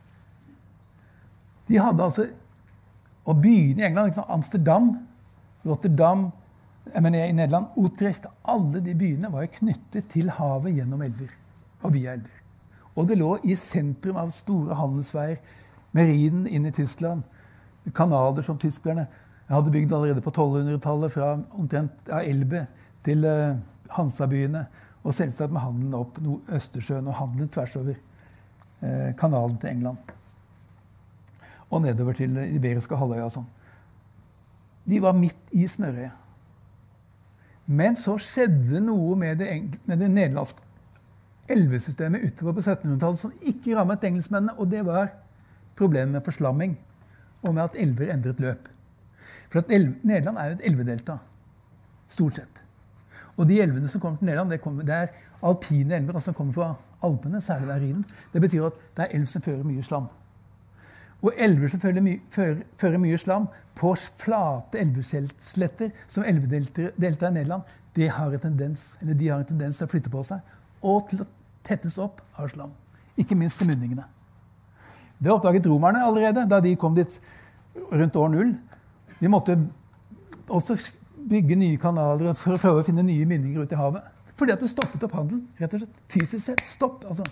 De hadde altså, og byene i England, liksom Amsterdam, Rotterdam, jeg mener i Nederland, Utrecht, alle de byene var knyttet til havet gjennom elver og via elver. Og det lå i sentrum av store handelsveier, med Rhinen inn i Tyskland, kanaler som tyskerne hadde bygd allerede på tolvhundretallet fra omtrent ja, Elbe til uh, Hansabyene, og selvsagt med handelen opp Østersjøen og handelen tvers over uh, kanalen til England. Og nedover til Iberiske halvøya og sånn. De var midt i smørøyet. Men så skjedde noe med det, med det nederlandske elvesystemet utover på syttenhundretallet som ikke rammet engelskmennene, og det var problemet med forslamming og med at elver endret løp. For at elv, Nederland er jo et elvedelta, stort sett. Og de elvene som kommer til Nederland, det, kommer, det er alpine elver, altså som kommer fra Alpene, særlig der Rhinen. Det betyr at det er elv som fører mye slam. Og elver som fører mye, fører, fører mye slam på flate elvesletter, som elvedelta i Nederland, det har en tendens, eller de har en tendens til å flytte på seg, og til å tettes opp av slam. Ikke minst i mynningene. Det oppdaget romerne allerede, da de kom dit rundt år null. De måtte også bygge nye kanaler for å prøve å finne nye mynninger ute i havet. Fordi at det stoppet opp handelen, rett og slett. Fysisk sett, stopp, altså.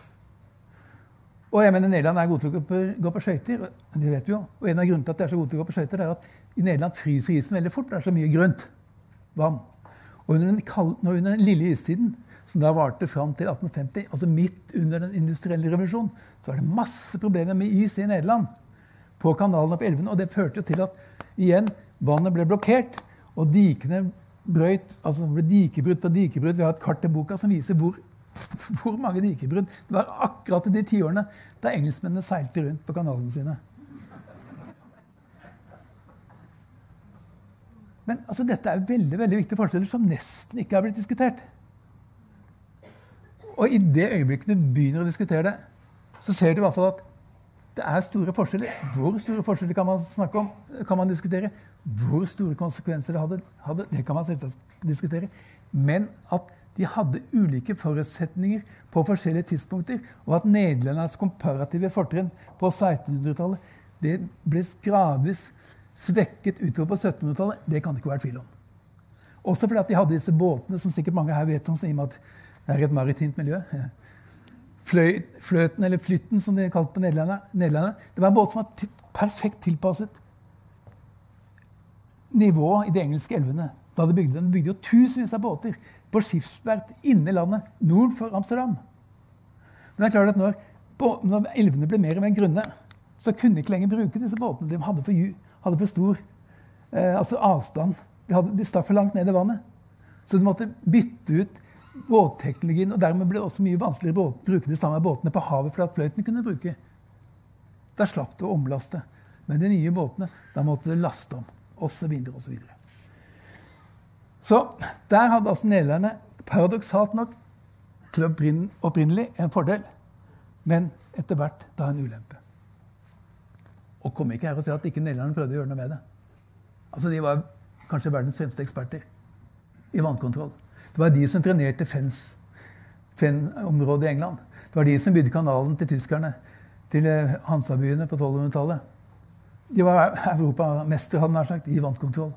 Og jeg mener, Nederland er god til å gå på skøyter, det vet vi jo. Og en av grunnene til at det er så god til å gå på skøyter, er at i Nederland fryser isen veldig fort, det er så mye grønt vann. Og under den, kalde, under den lille istiden, som da varte fram til atten femti, altså midt under den industrielle revolusjonen, så var det masse problemer med is i Nederland på kanalen og på elvene, og det førte jo til at igjen vannet ble blokkert, og dikene brøt, altså det ble dikebrudd på dikebrudd. Vi har et kart i boka som viser hvor, hvor mange dikebrudd. Det var akkurat i de tiårene da engelskmennene seilte rundt på kanalene sine. Men altså, dette er veldig, veldig viktige forskjeller som nesten ikke har blitt diskutert. Og i det øyeblikket du begynner å diskutere det, så ser du i hvert fall at det er store forskjeller. Hvor store forskjeller kan man snakke om? Kan man diskutere? Hvor store konsekvenser det hadde, hadde det kan man selvsagt diskutere. Men at de hadde ulike forutsetninger på forskjellige tidspunkter, og at nederlendernes komparative fortrinn på sekstenhundretallet, det ble gradvis svekket utover på syttenhundretallet, det kan det ikke være tvil om. Også fordi at de hadde disse båtene, som sikkert mange her vet om, som i og med at det er et maritimt miljø. Fløy, fløten, eller flytten, som de kalte på nederlenderne, det var en båt som var perfekt tilpasset nivået i de engelske elvene. Da de bygde, de bygde jo tusenvis av båter på skipsverft inne i landet, nord for Amsterdam. Men det er klart at når, når elvene ble mer og mer grunne, så kunne de ikke lenger bruke disse båtene. De hadde for, hadde for stor eh, altså avstand. De, hadde, de stakk for langt ned i vannet. Så de måtte bytte ut båtteknologien, og dermed ble det også mye vanskeligere å bruke de samme båtene på havet for at fløyten kunne bruke. Da slapp det å omlaste. Men de nye båtene, da måtte det laste om, og så videre, og så videre. Så der hadde altså nederlenderne paradoksalt nok til opprinnelig en fordel, men etter hvert da en ulempe. Og kom ikke her og si at ikke nederlenderne prøvde å gjøre noe med det. Altså de var kanskje verdens fremste eksperter i vannkontroll. Det var de som trenerte Fenn-området i England. Det var de som bygde kanalen til tyskerne, til Hansabyene på tolvhundretallet. De var europamestere, hadde nær sagt, i vannkontroll.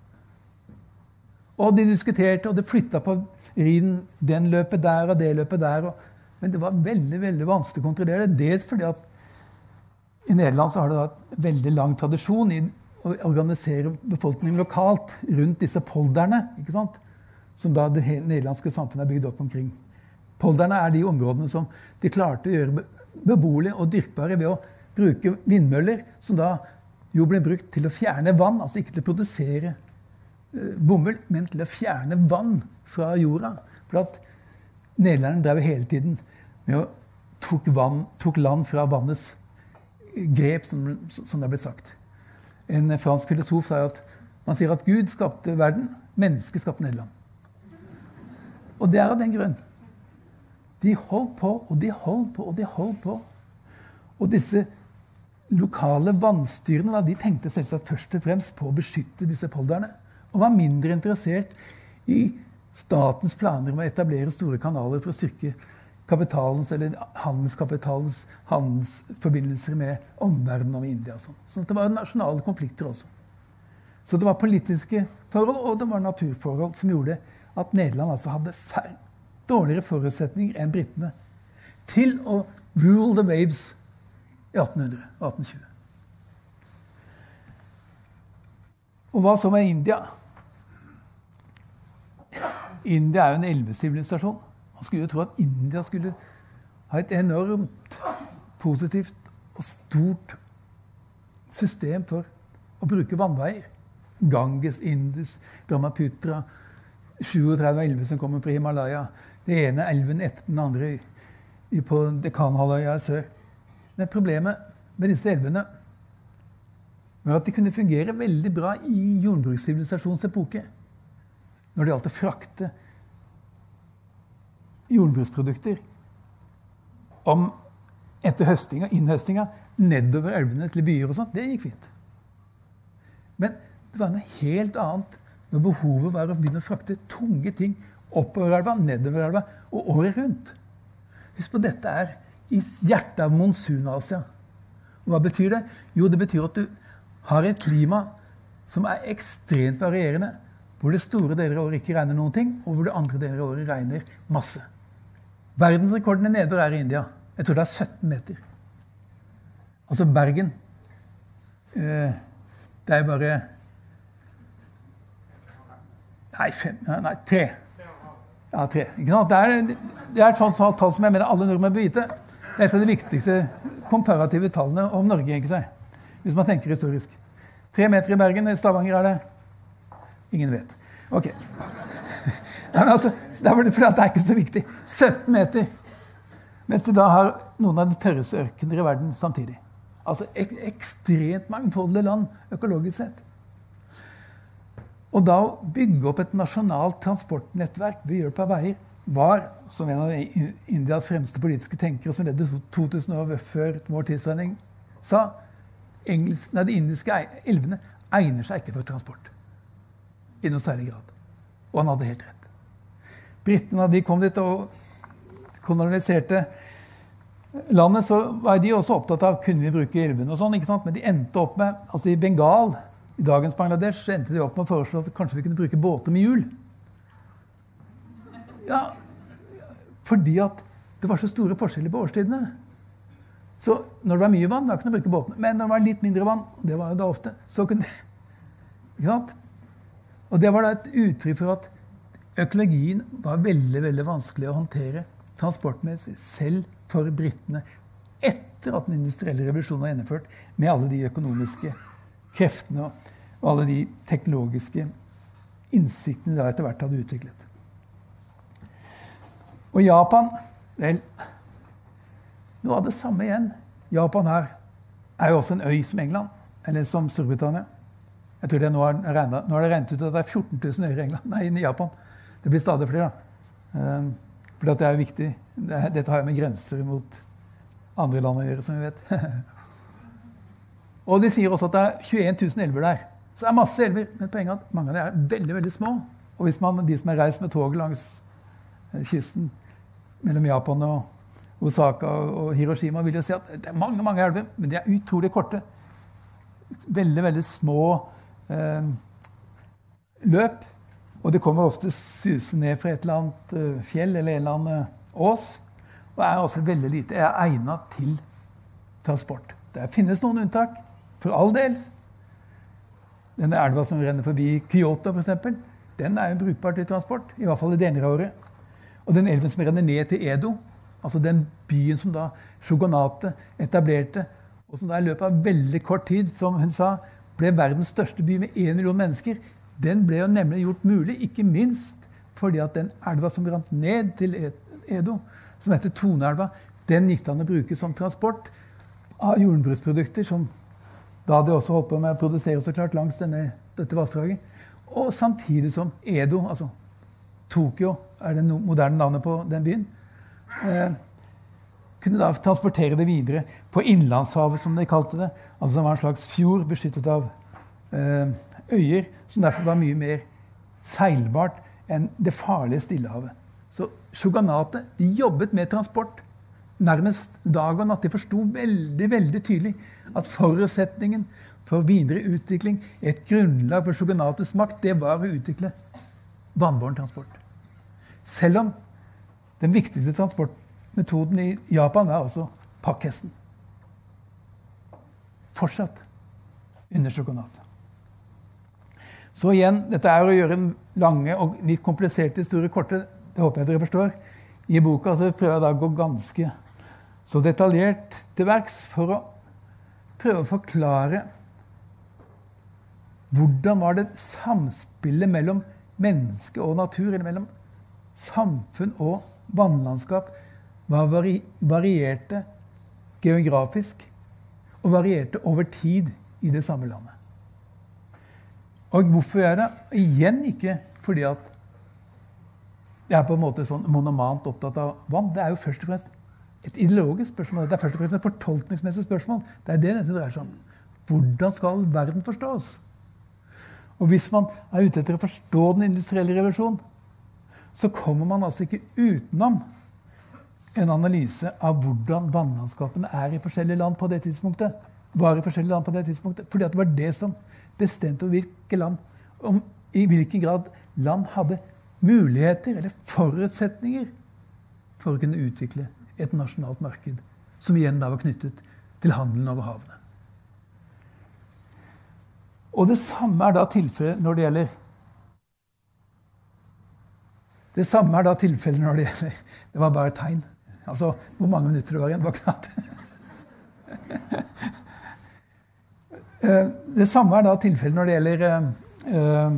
Og de diskuterte, og det flyttet på Rhinen, den løpet der og det løpet der. Og, men det var veldig, veldig vanskelig å kontrollere det. Dels fordi at i Nederland så har det da veldig lang tradisjon i å organisere befolkningen lokalt rundt disse polderne, ikke sant? Som da det nederlandske samfunnet er bygd opp omkring. Polderne er de områdene som de klarte å gjøre beboelige og dyrkbare ved å bruke vindmøller, som da jo ble brukt til å fjerne vann, altså ikke til å produsere eh, bomull, men til å fjerne vann fra jorda. For at nederlenderne drev hele tiden med å tok, vann, tok land fra vannets grep, som, som det ble sagt. En fransk filosof sa at man sier at Gud skapte verden, mennesket skapte Nederland. Og det er av den grunn. De holdt på, og de holdt på, og de holdt på. Og disse lokale vannstyrene, de tenkte selvsagt først og fremst på å beskytte disse polderne, og var mindre interessert i statens planer om å etablere store kanaler for å styrke kapitalens eller handelskapitalens handelsforbindelser med omverdenen og India. Sånn. Så det var nasjonale konflikter også. Så det var politiske forhold, og det var naturforhold som gjorde at Nederland altså hadde færre, dårligere forutsetninger enn britene til å rule the waves i atten hundre, atten tjue. Og hva så med India? India er jo en elvesivilisasjon. Man skulle jo tro at India skulle ha et enormt positivt og stort system for å bruke vannveier. Ganges, Indus, Brahmaputra, syttisju elver som kommer fra Himalaya. Det ene elven etter den andre i, på Dekanhalvøya i sør. Men problemet med disse elvene var at de kunne fungere veldig bra i jordbrukssivilisasjonens epoke. Når det gjaldt å frakte jordbruksprodukter om etter høstinga, innhøstinga, nedover elvene til byer og sånt, det gikk fint. Men det var noe helt annet når behovet var å begynne å frakte tunge ting oppover elva, nedover elva og året rundt. Husk på, dette er i hjertet av Monsun-Asia. Hva betyr det? Jo, det betyr at du har et klima som er ekstremt varierende, hvor det store deler av året ikke regner noen ting, og hvor det andre deler av året regner masse. Verdensrekorden i nedbør er i India. Jeg tror det er sytten meter. Altså Bergen. Eh, det er bare Nei, fem, nei, tre. Ja, tre. Ikke sant? Det er, det er et sånt tall som jeg mener alle nordmenn bør vite. Det er et av de viktigste komparative tallene om Norge, egentlig, hvis man tenker historisk. Tre meter i Bergen, i Stavanger er det. Ingen vet. Ok. Men altså, det er ikke så viktig. sytten meter. Mens de da har noen av de tørreste ørkener i verden samtidig. Altså ek ekstremt mangfoldige land, økologisk sett. Og da å bygge opp et nasjonalt transportnettverk ved hjelp av veier var, som en av Indias fremste politiske tenkere som ledde to tusen år før vår tidsregning, sa engelsk, nei, de indiske elvene egner seg ikke for transport i noen særlig grad. Og han hadde helt rett. Britene, de kom dit og koloniserte landet, så var de også opptatt av kunne vi bruke elvene og sånn, ikke sant? Men de endte opp med, altså i Bengal, i dagens Bangladesh, så endte de opp med å foreslå at kanskje vi kunne bruke båter med hjul. Ja, fordi at det var så store forskjeller på årstidene. Så når det var mye vann, da kunne du bruke båtene. Men når det var litt mindre vann, og det var jo da ofte, så kunne ikke sant? Og det var da et uttrykk for at økologien var veldig, veldig vanskelig å håndtere transportmessig, selv for britene, etter at den industrielle revolusjonen var gjennomført, med alle de økonomiske kreftene og alle de teknologiske innsiktene de etter hvert hadde utviklet. Og Japan, vel, noe av det samme igjen. Japan her er jo også en øy som England, eller som Storbritannia. Jeg tror det nå er regnet, nå er det regnet ut at det er fjorten tusen øyer i England, nei, i Japan. Det blir stadig flere, da. For det er jo viktig. Dette har jo med grenser mot andre land å gjøre, som vi vet. Og de sier også at det er tjueen tusen elver der. Så det er masse elver, men poenget er at mange av dem er veldig, veldig små. Og hvis man, de som er reist med tog langs kysten mellom Japan og Osaka og Hiroshima, vil jo si at det er mange, mange elver, men de er utrolig korte. Veldig, veldig små eh, løp. Og det kommer ofte susende ned fra et eller annet eh, fjell eller en eller annen eh, ås. Og er også veldig lite, er egnet til transport. Det finnes noen unntak, for all del. Denne elva som renner forbi Kyoto, for eksempel, den er jo brukbar til transport, i hvert fall i deler av året. Og den elven som renner ned til Edo, altså den byen som da shogunatet etablerte, og som da i løpet av veldig kort tid, som hun sa, ble verdens største by med en million mennesker, den ble jo nemlig gjort mulig, ikke minst fordi at den elva som rant ned til Edo, som heter Toneelva, den gikk an å bruke som transport av jordbruksprodukter, som da hadde også holdt på med å produsere så klart langs denne, dette vassdraget. Og samtidig som Edo, altså Tokyo er det moderne navnet på den byen, eh, kunne da transportere det videre på innlandshavet, som de kalte det. Altså det var en slags fjord beskyttet av eh, øyer, som derfor var mye mer seilbart enn det farlige Stillehavet. Så shogunatet, de jobbet med transport nærmest dag og natt. De forstod veldig, veldig tydelig at forutsetningen for videre utvikling, et grunnlag for shogunatets makt, det var å utvikle vannbåren transport. Selv om den viktigste transportmetoden i Japan var også pakkhesten. Fortsatt under shogunatet. Så igjen, dette er å gjøre en lange og litt kompliserte historie korte, det håper jeg dere forstår. I boka så prøver jeg da å gå ganske så detaljert til verks for å prøve å forklare hvordan var det samspillet mellom menneske og natur, eller mellom samfunn og vannlandskap, var vari varierte geografisk og varierte over tid i det samme landet. Og hvorfor gjør jeg det? Igjen ikke fordi at jeg er på en måte sånn monomant opptatt av vann. Det er jo først og fremst et ideologisk spørsmål. Det er først og fremst et fortolkningsmessig spørsmål. Det er det dette dreier seg om. Hvordan skal verden forstås? Og hvis man er ute etter å forstå den industrielle revolusjonen, så kommer man altså ikke utenom en analyse av hvordan vannlandskapene er i forskjellige land på det tidspunktet. Var i forskjellige land på det tidspunktet. Fordi det var det som bestemte hvilke land, om i hvilken grad land hadde muligheter eller forutsetninger for å kunne utvikle et nasjonalt marked, som igjen da var knyttet til handelen over havene. Og det samme er da tilfellet når det gjelder Det samme er da tilfellet når det gjelder Det var bare et tegn. Altså, hvor mange minutter det var igjen, var knapt. Det samme er da tilfellet når det gjelder uh,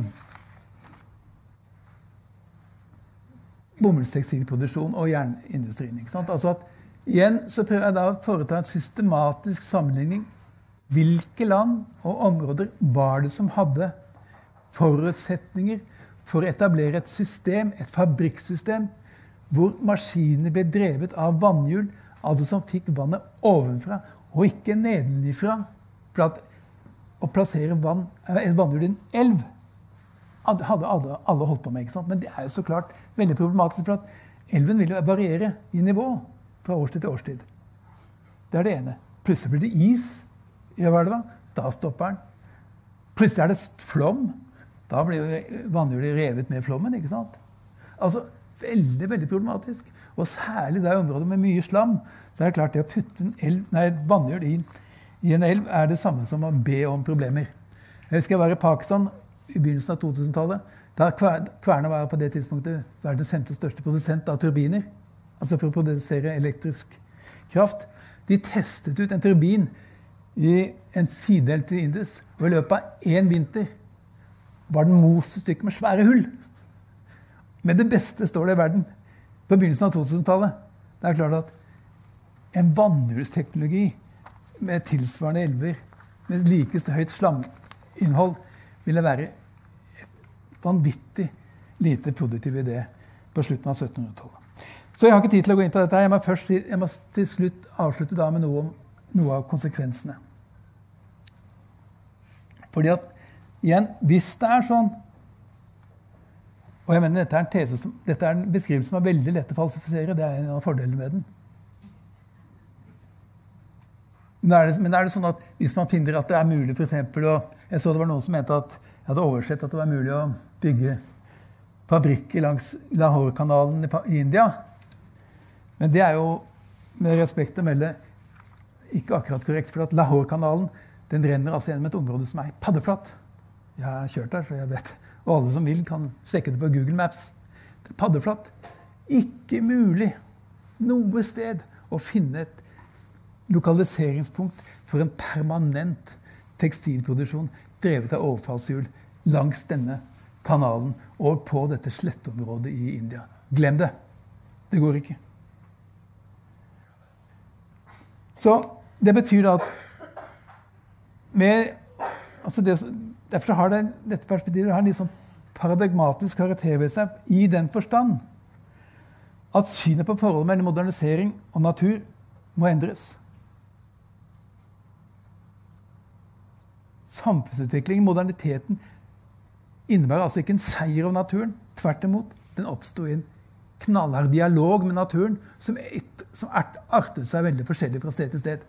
bomullstekstilproduksjon og jernindustrien. Ikke sant? Altså at, igjen så prøver jeg da å foreta en systematisk sammenligning. Hvilke land og områder var det som hadde forutsetninger for å etablere et system, et fabrikksystem, hvor maskiner ble drevet av vannhjul, altså som fikk vannet ovenfra og ikke nedenifra. For at å plassere vann, et vannhjul i en elv hadde alle, alle holdt på med, ikke sant? Men det er jo så klart veldig problematisk, for at elven vil jo variere i nivå fra årstid til årstid. Det er det ene. Plutselig blir det is i elva, da stopper den. Plutselig er det flom, da blir jo vannhjulet revet med flommen, ikke sant? Altså, veldig, veldig problematisk. Og særlig der i områder med mye slam, så er det klart det å putte en elv, nei, et vannhjul i, i en elv er det samme som å be om problemer. Jeg husker jeg var i Pakistan i begynnelsen av to tusen-tallet. Da Kverna var på det tidspunktet verdens femte største produsent av turbiner, altså for å produsere elektrisk kraft. De testet ut en turbin i en sidedel til Indus, og i løpet av en vinter var den most stykke med svære hull. Men det beste står det i verden på begynnelsen av to tusen-tallet. Det er klart at en vannhjulsteknologi med tilsvarende elver, med like høyt slaminnhold, ville være et vanvittig lite produktiv idé på slutten av syttenhundretallet. Så jeg har ikke tid til å gå inn på dette. Jeg må, først, jeg må til slutt avslutte da med noe, om, noe av konsekvensene. Fordi at, igjen, hvis det er sånn, og jeg mener dette er en tese som, dette er en beskrivelse som er veldig lett å falsifisere, det er en av fordelene med den. Men er, det, men er det sånn at hvis man finner at det er mulig, for eksempel, og jeg så det var noen som mente at jeg hadde oversett at det var mulig å bygge fabrikker langs Lahore-kanalen i India, men det er jo med respekt å melde ikke akkurat korrekt, for at Lahore-kanalen, den renner altså gjennom et område som er paddeflatt. Jeg har kjørt der, så jeg vet. Og alle som vil kan sjekke det på Google Maps. Det er paddeflatt. Ikke mulig noe sted å finne et lokaliseringspunkt for en permanent tekstilproduksjon drevet av overfallshjul langs denne kanalen og på dette sletteområdet i India. Glem det. Det går ikke. Så det betyr at med, altså det, derfor har det, dette perspektivet har en litt sånn paradigmatisk karakter ved seg i den forstand at synet på forholdet mellom modernisering og natur må endres. Samfunnsutvikling, moderniteten, innebærer altså ikke en seier av naturen. Tvert imot, den oppstod i en knallhard dialog med naturen som, et, som artet seg veldig forskjellig fra sted til sted.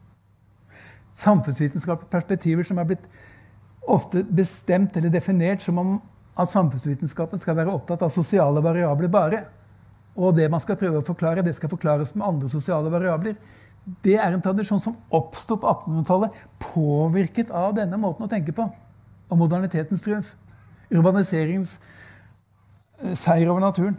Samfunnsvitenskapelige perspektiver som er blitt ofte bestemt eller definert som om at samfunnsvitenskapen skal være opptatt av sosiale variabler bare, og det man skal prøve å forklare, det skal forklares med andre sosiale variabler. Det er en tradisjon som oppstod på attenhundretallet, påvirket av denne måten å tenke på, og modernitetens triumf, urbaniseringens seier over naturen.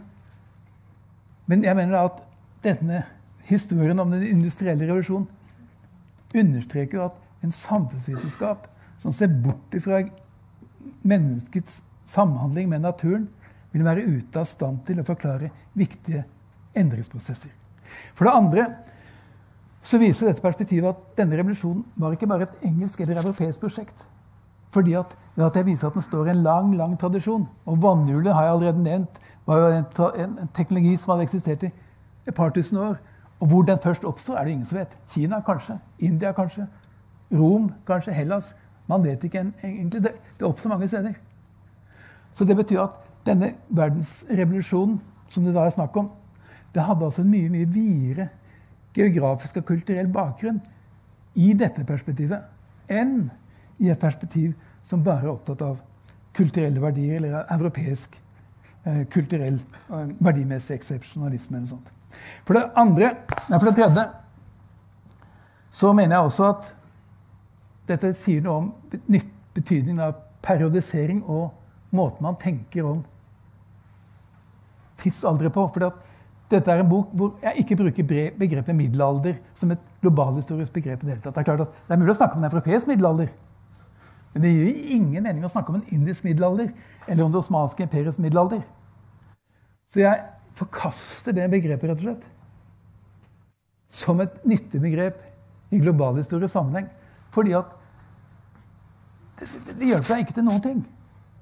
Men jeg mener at denne historien om den industrielle revolusjonen understreker jo at en samfunnsvitenskap som ser bort fra menneskets samhandling med naturen, vil være ute av stand til å forklare viktige endringsprosesser. For det andre så viser dette perspektivet at denne revolusjonen var ikke bare et engelsk eller europeisk prosjekt. Fordi at, at jeg viser at den står i en lang, lang tradisjon. Og vannhjulet har jeg allerede nevnt, var jo en, en, en teknologi som hadde eksistert i et par tusen år. Og hvor den først oppstod, er det ingen som vet. Kina kanskje, India kanskje, Rom kanskje, Hellas. Man vet ikke en, egentlig. Det, det oppstår mange steder. Så det betyr at denne verdensrevolusjonen, som det da er snakk om, det hadde altså en mye, mye videre geografisk og kulturell bakgrunn i dette perspektivet enn i et perspektiv som bare er opptatt av kulturelle verdier eller europeisk eh, kulturell eh, verdimessig eksepsjonalisme eller sånt. For det andre, nei, for det tredje, så mener jeg også at dette sier noe om betydningen av periodisering og måten man tenker om tidsaldre på. For dette er en bok hvor jeg ikke bruker begrepet middelalder som et globalhistorisk begrep i det hele tatt. Det er klart at det er mulig å snakke om en europeisk middelalder, men det gir ingen mening å snakke om en indisk middelalder eller om det osmanske imperiets middelalder. Så jeg forkaster det begrepet rett og slett som et nyttig begrep i globalhistorisk sammenheng, fordi at det, det, det hjelper deg ikke til noen ting.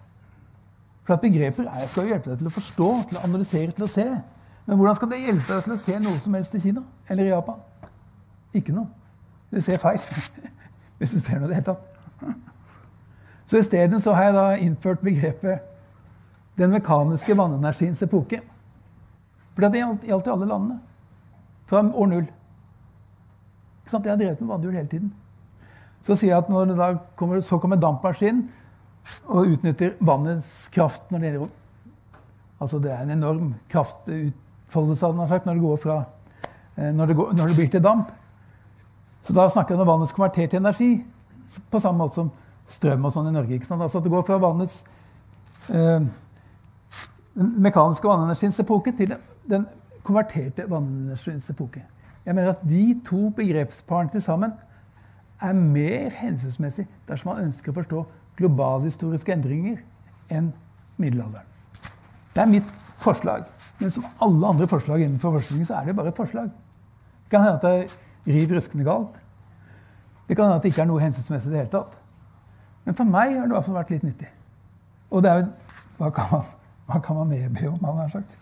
For at begreper er, skal jo hjelpe deg til å forstå, til å analysere, til å se. Men hvordan skal det hjelpe deg til å se noe som helst i Kina eller i Japan? Ikke noe. Du ser feil, hvis du ser noe i det hele tatt. Så i stedet så har jeg da innført begrepet den mekaniske vannenergiens epoke. For det gjaldt i alle landene. Fra år null. Ikke sant? Jeg har drevet med vannhjul hele tiden. Så sier jeg at når det da kommer, så kommer dampmaskinen og utnytter vannets kraft når det, altså det er en enorm kraftutfoldelse når det går fra når det, går, når det blir til damp. Så da snakker jeg om vannets konvertert til energi på samme måte som strøm og sånn i Norge. Ikke sant? Altså det går fra vannets eh, den mekaniske vannenergiens epoke til den konverterte vannenergiens epoke. Jeg mener at de to begrepsparene til sammen er mer hensynsmessig dersom man ønsker å forstå globalhistoriske endringer enn middelalderen. Det er mitt forslag. Men som alle andre forslag innenfor forskningen, så er det bare et forslag. Det kan hende at det river ruskende galt. Det kan hende at det ikke er noe hensynsmessig i det hele tatt. Men for meg har det i hvert fall vært litt nyttig. Og det er jo, hva kan man, hva kan man medbe om, man har sagt?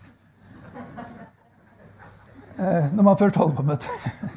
Eh, når man først holder på med det.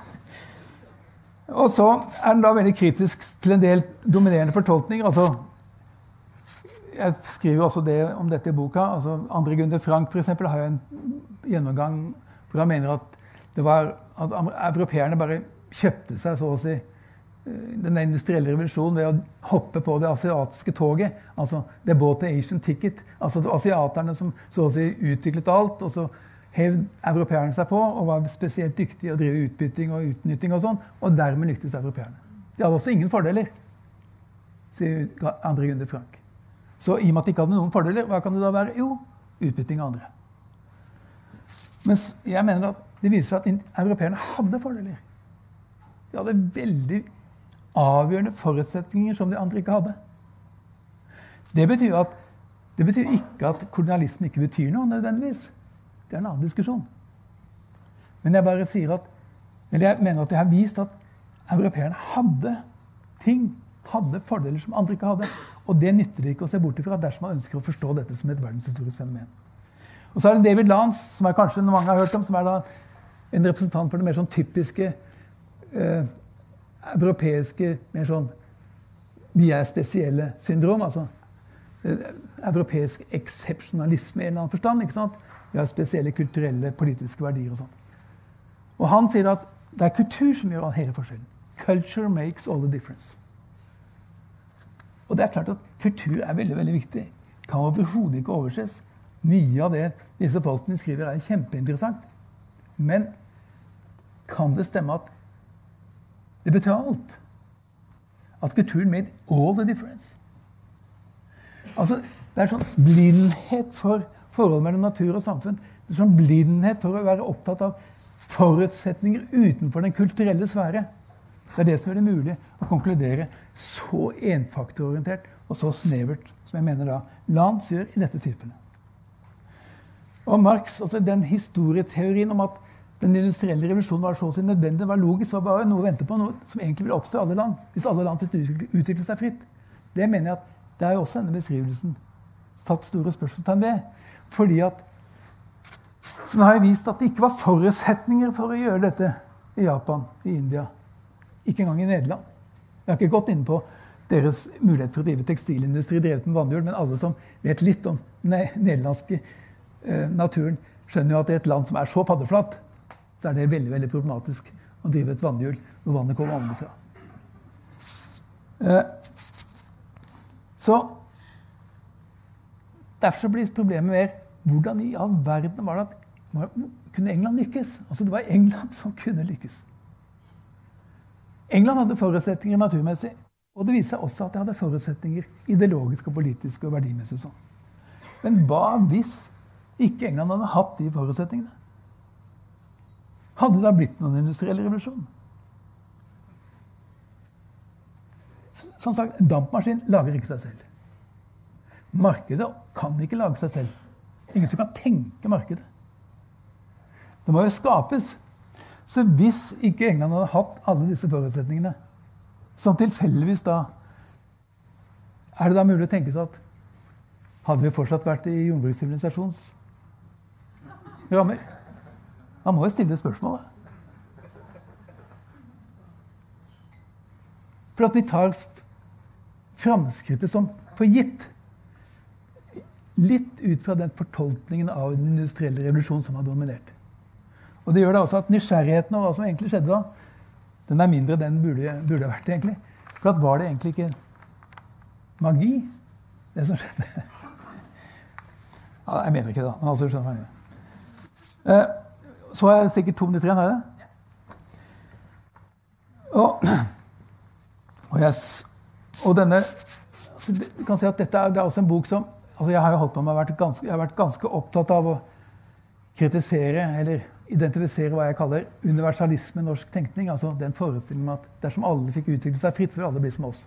Og så er den da veldig kritisk til en del dominerende fortolkninger. Altså, jeg skriver også det om dette i boka. Altså, André Gunder Frank for eksempel, har jo en gjennomgang hvor han mener at, det var, at europeerne bare kjøpte seg så å si den industrielle revolusjonen ved å hoppe på det asiatiske toget. Altså, det bought the Asian ticket. Altså, det var asiaterne som så å si utviklet alt, og så hevde europeerne seg på og var spesielt dyktige å drive utbytting og utnytting og sånn, og dermed lyktes europeerne. De hadde også ingen fordeler, sier André Gunder Frank. Så i og med at de ikke hadde noen fordeler, hva kan det da være? Jo, utbytting av andre. Mens jeg mener at det viser seg at europeerne hadde fordeler. De hadde veldig avgjørende forutsetninger som de andre ikke hadde. Det betyr, at, det betyr ikke at kolonialisme ikke betyr noe nødvendigvis. Det er en annen diskusjon. Men jeg bare sier at, eller jeg mener at jeg har vist at europeerne hadde ting, hadde fordeler som andre ikke hadde. Og det nytter det ikke å se bort ifra dersom man ønsker å forstå dette som et verdenshistorisk fenomen. Og så er det David Lance, som er kanskje mange har hørt om, som er da en representant for det mer sånn typiske eh, europeiske, mer sånn vi er spesielle syndrom, altså eh, europeisk eksepsjonalisme i en eller annen forstand, ikke sant? Vi har spesielle kulturelle, politiske verdier og sånn. Og han sier at det er kultur som gjør hele forskjellen. Culture makes all the difference. Og det er klart at kultur er veldig, veldig viktig. Kan overhodet ikke overses. Mye av det disse folkene skriver er kjempeinteressant. Men kan det stemme at det betyr alt? At kulturen made all the difference? Altså, det er sånn blindhet for forhold mellom natur og samfunn. Det er sånn blindhet for å være opptatt av forutsetninger utenfor den kulturelle sfære. Det er det som gjør det mulig å konkludere så enfaktororientert og så snevert, som jeg mener da Lance gjør i dette tilfellet. Og Marx, altså den historieteorien om at den industrielle revolusjonen var så sin nødvendig, var logisk, var bare noe å vente på, noe som egentlig vil oppstå i alle land, hvis alle land utvikler seg fritt. Det mener jeg at det er jo også denne beskrivelsen satt store spørsmålstegn ved. Fordi at nå har jeg vist at det ikke var forutsetninger for å gjøre dette i Japan, i India. Ikke engang i Nederland. Jeg har ikke gått inn på deres mulighet for å drive tekstilindustri drevet med vannhjul, men alle som vet litt om den nederlandske eh, naturen, skjønner jo at i et land som er så paddeflatt, så er det veldig, veldig problematisk å drive et vannhjul hvor vannet kommer ovenfra. Eh, så derfor så blir problemet mer hvordan i all verden var det at var, kunne England lykkes? Altså det var England som kunne lykkes. England hadde forutsetninger naturmessig, og det viser seg også at de hadde forutsetninger ideologiske, og politiske og verdimessige sånn. Men hva hvis ikke England hadde hatt de forutsetningene? Hadde det da blitt noen industriell revolusjon? Som sagt, en dampmaskin lager ikke seg selv. Markedet kan ikke lage seg selv. Ingen som kan tenke markedet. Det må jo skapes. Så hvis ikke England hadde hatt alle disse forutsetningene, som tilfeldigvis da, er det da mulig å tenke seg at hadde vi fortsatt vært i jordbrukssivilisasjons rammer? Man må jo stille spørsmålet. For at vi tar framskrittet som for gitt, litt ut fra den fortolkningen av den industrielle revolusjonen som har dominert. Og det gjør da også at nysgjerrigheten av hva som egentlig skjedde da, den er mindre enn den burde, burde vært egentlig. For at var det egentlig ikke magi, det som skjedde? Ja, jeg mener ikke det da, men altså skjønner jeg. Eh, så er jeg sikkert to minutter igjen, er det? Og, og, jeg, og denne, altså, du kan si at dette er, det er også en bok som, altså jeg har jo holdt på med, jeg har vært ganske, jeg har vært ganske opptatt av å kritisere, eller identifisere hva jeg kaller universalisme i norsk tenkning, altså den forestillingen at dersom alle fikk utvikle seg fritt, så ville alle bli som oss.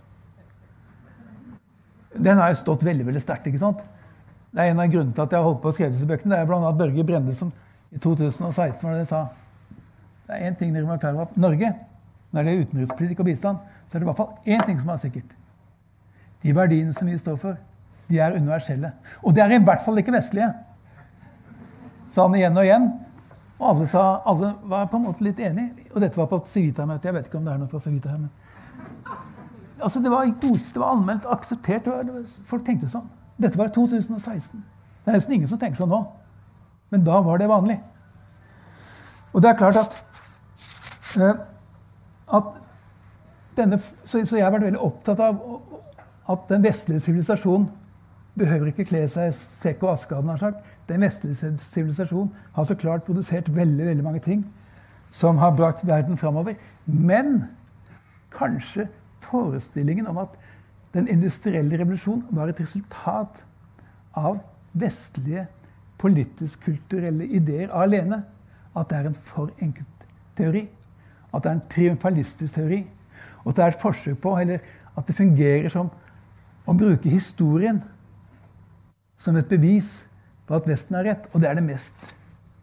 Den har jo stått veldig, veldig sterkt, ikke sant? Det er en av grunnene til at jeg har holdt på å skrive disse bøkene. Det er blant annet Børge Brende som i to tusen og seksten var det de sa, det er en ting dere må være klar over, at Norge, når det er utenrikspolitikk og bistand, så er det i hvert fall en ting som er sikkert. De verdiene som vi står for, de er universelle. Og det er i hvert fall ikke vestlige. Sa han igjen og igjen. Og alle, sa, alle var på en måte litt enige. Og dette var på et Civita-møte. Jeg vet ikke om det er noe fra Civita her, men... Altså, det var, god, det var allment akseptert. Det var, det var, folk tenkte sånn. Dette var to tusen og seksten. Det er nesten ingen som tenker sånn nå. Men da var det vanlig. Og det er klart at... Uh, at denne, så, så jeg har vært veldig opptatt av at den vestlige sivilisasjonen behøver ikke kle seg sekk og aske, hadde han sagt. Den vestlige sivilisasjonen har så klart produsert veldig, veldig mange ting som har brakt verden fremover. Men kanskje forestillingen om at den industrielle revolusjonen var et resultat av vestlige politisk-kulturelle ideer alene, at det er en for enkelt teori. At det er en triumfalistisk teori. Og at det er et forsøk på, eller at det fungerer som å bruke historien som et bevis på at Vesten har rett. Og det er det mest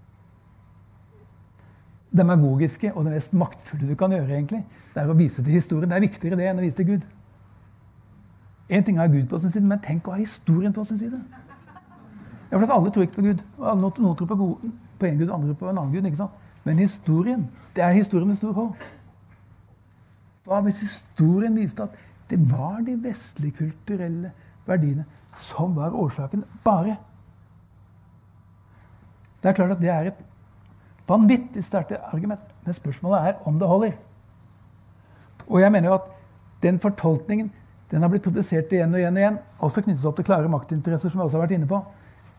demagogiske og det mest maktfulle du kan gjøre, egentlig. Det er å vise til historien. Det er viktigere det enn å vise til Gud. En ting er Gud på sin side, men tenk å ha historien på sin side. Ja, for at alle tror ikke på Gud. Noen tror på, god, på en Gud, andre på en annen Gud. Ikke sant? Men historien, det er historien med stor H. Hva hvis historien viste at det var de vestlige kulturelle verdiene som var årsaken bare? Det er klart at det er et vanvittig sterkt argument, men spørsmålet er om det holder. Og jeg mener jo at den fortolkningen, den har blitt produsert igjen og igjen og igjen, også knyttet opp til klare maktinteresser, som jeg også har vært inne på.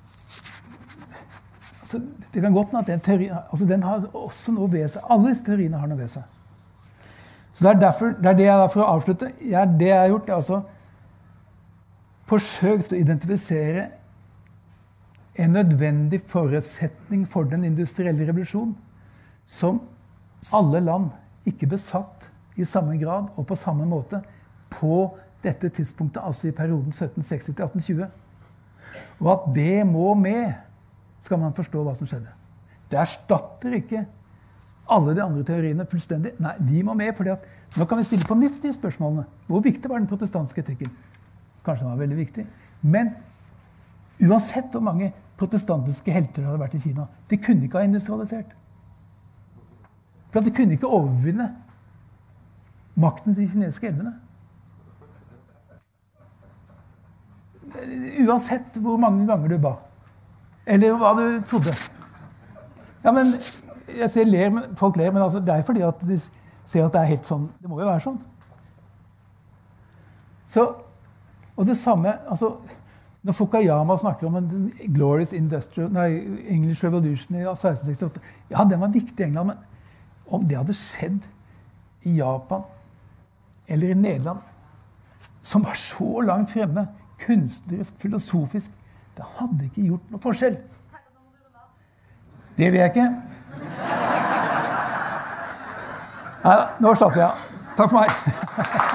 Altså, det kan godt være at den teorien, altså den har også noe ved seg. Alle disse teoriene har noe ved seg. Så det er, derfor, det er det jeg er for å avslutte. Jeg, det jeg har gjort, er altså forsøkt å identifisere en nødvendig forutsetning for den industrielle revolusjon som alle land ikke besatt i samme grad og på samme måte på dette tidspunktet, altså i perioden sytten seksti til atten tjue. Og at det må med, skal man forstå hva som skjedde. Det erstatter ikke alle de andre teoriene fullstendig. Nei, de må med, fordi at nå kan vi stille på nytt de spørsmålene. Hvor viktig var den protestantiske etikken? Kanskje den var veldig viktig. Men uansett hvor mange protestantiske helter hadde vært i Kina, de kunne ikke ha industrialisert. For at de kunne ikke overvinne makten til de kinesiske elvene. Uansett hvor mange ganger du ba. Eller hva du trodde. Ja, men jeg ser ler, folk ler, men altså, det er fordi at de ser at det er helt sånn. Det må jo være sånn. Så, og det samme, altså, når Fukuyama snakker om en glorious industrial, nei, English Revolution i seksten sekstiåtte, ja, den var viktig i England, men om det hadde skjedd i Japan eller i Nederland, som var så langt fremme, kunstnerisk, filosofisk, det hadde ikke gjort noe forskjell. Det vil jeg ikke. Nei, nå slapper jeg. Takk for meg.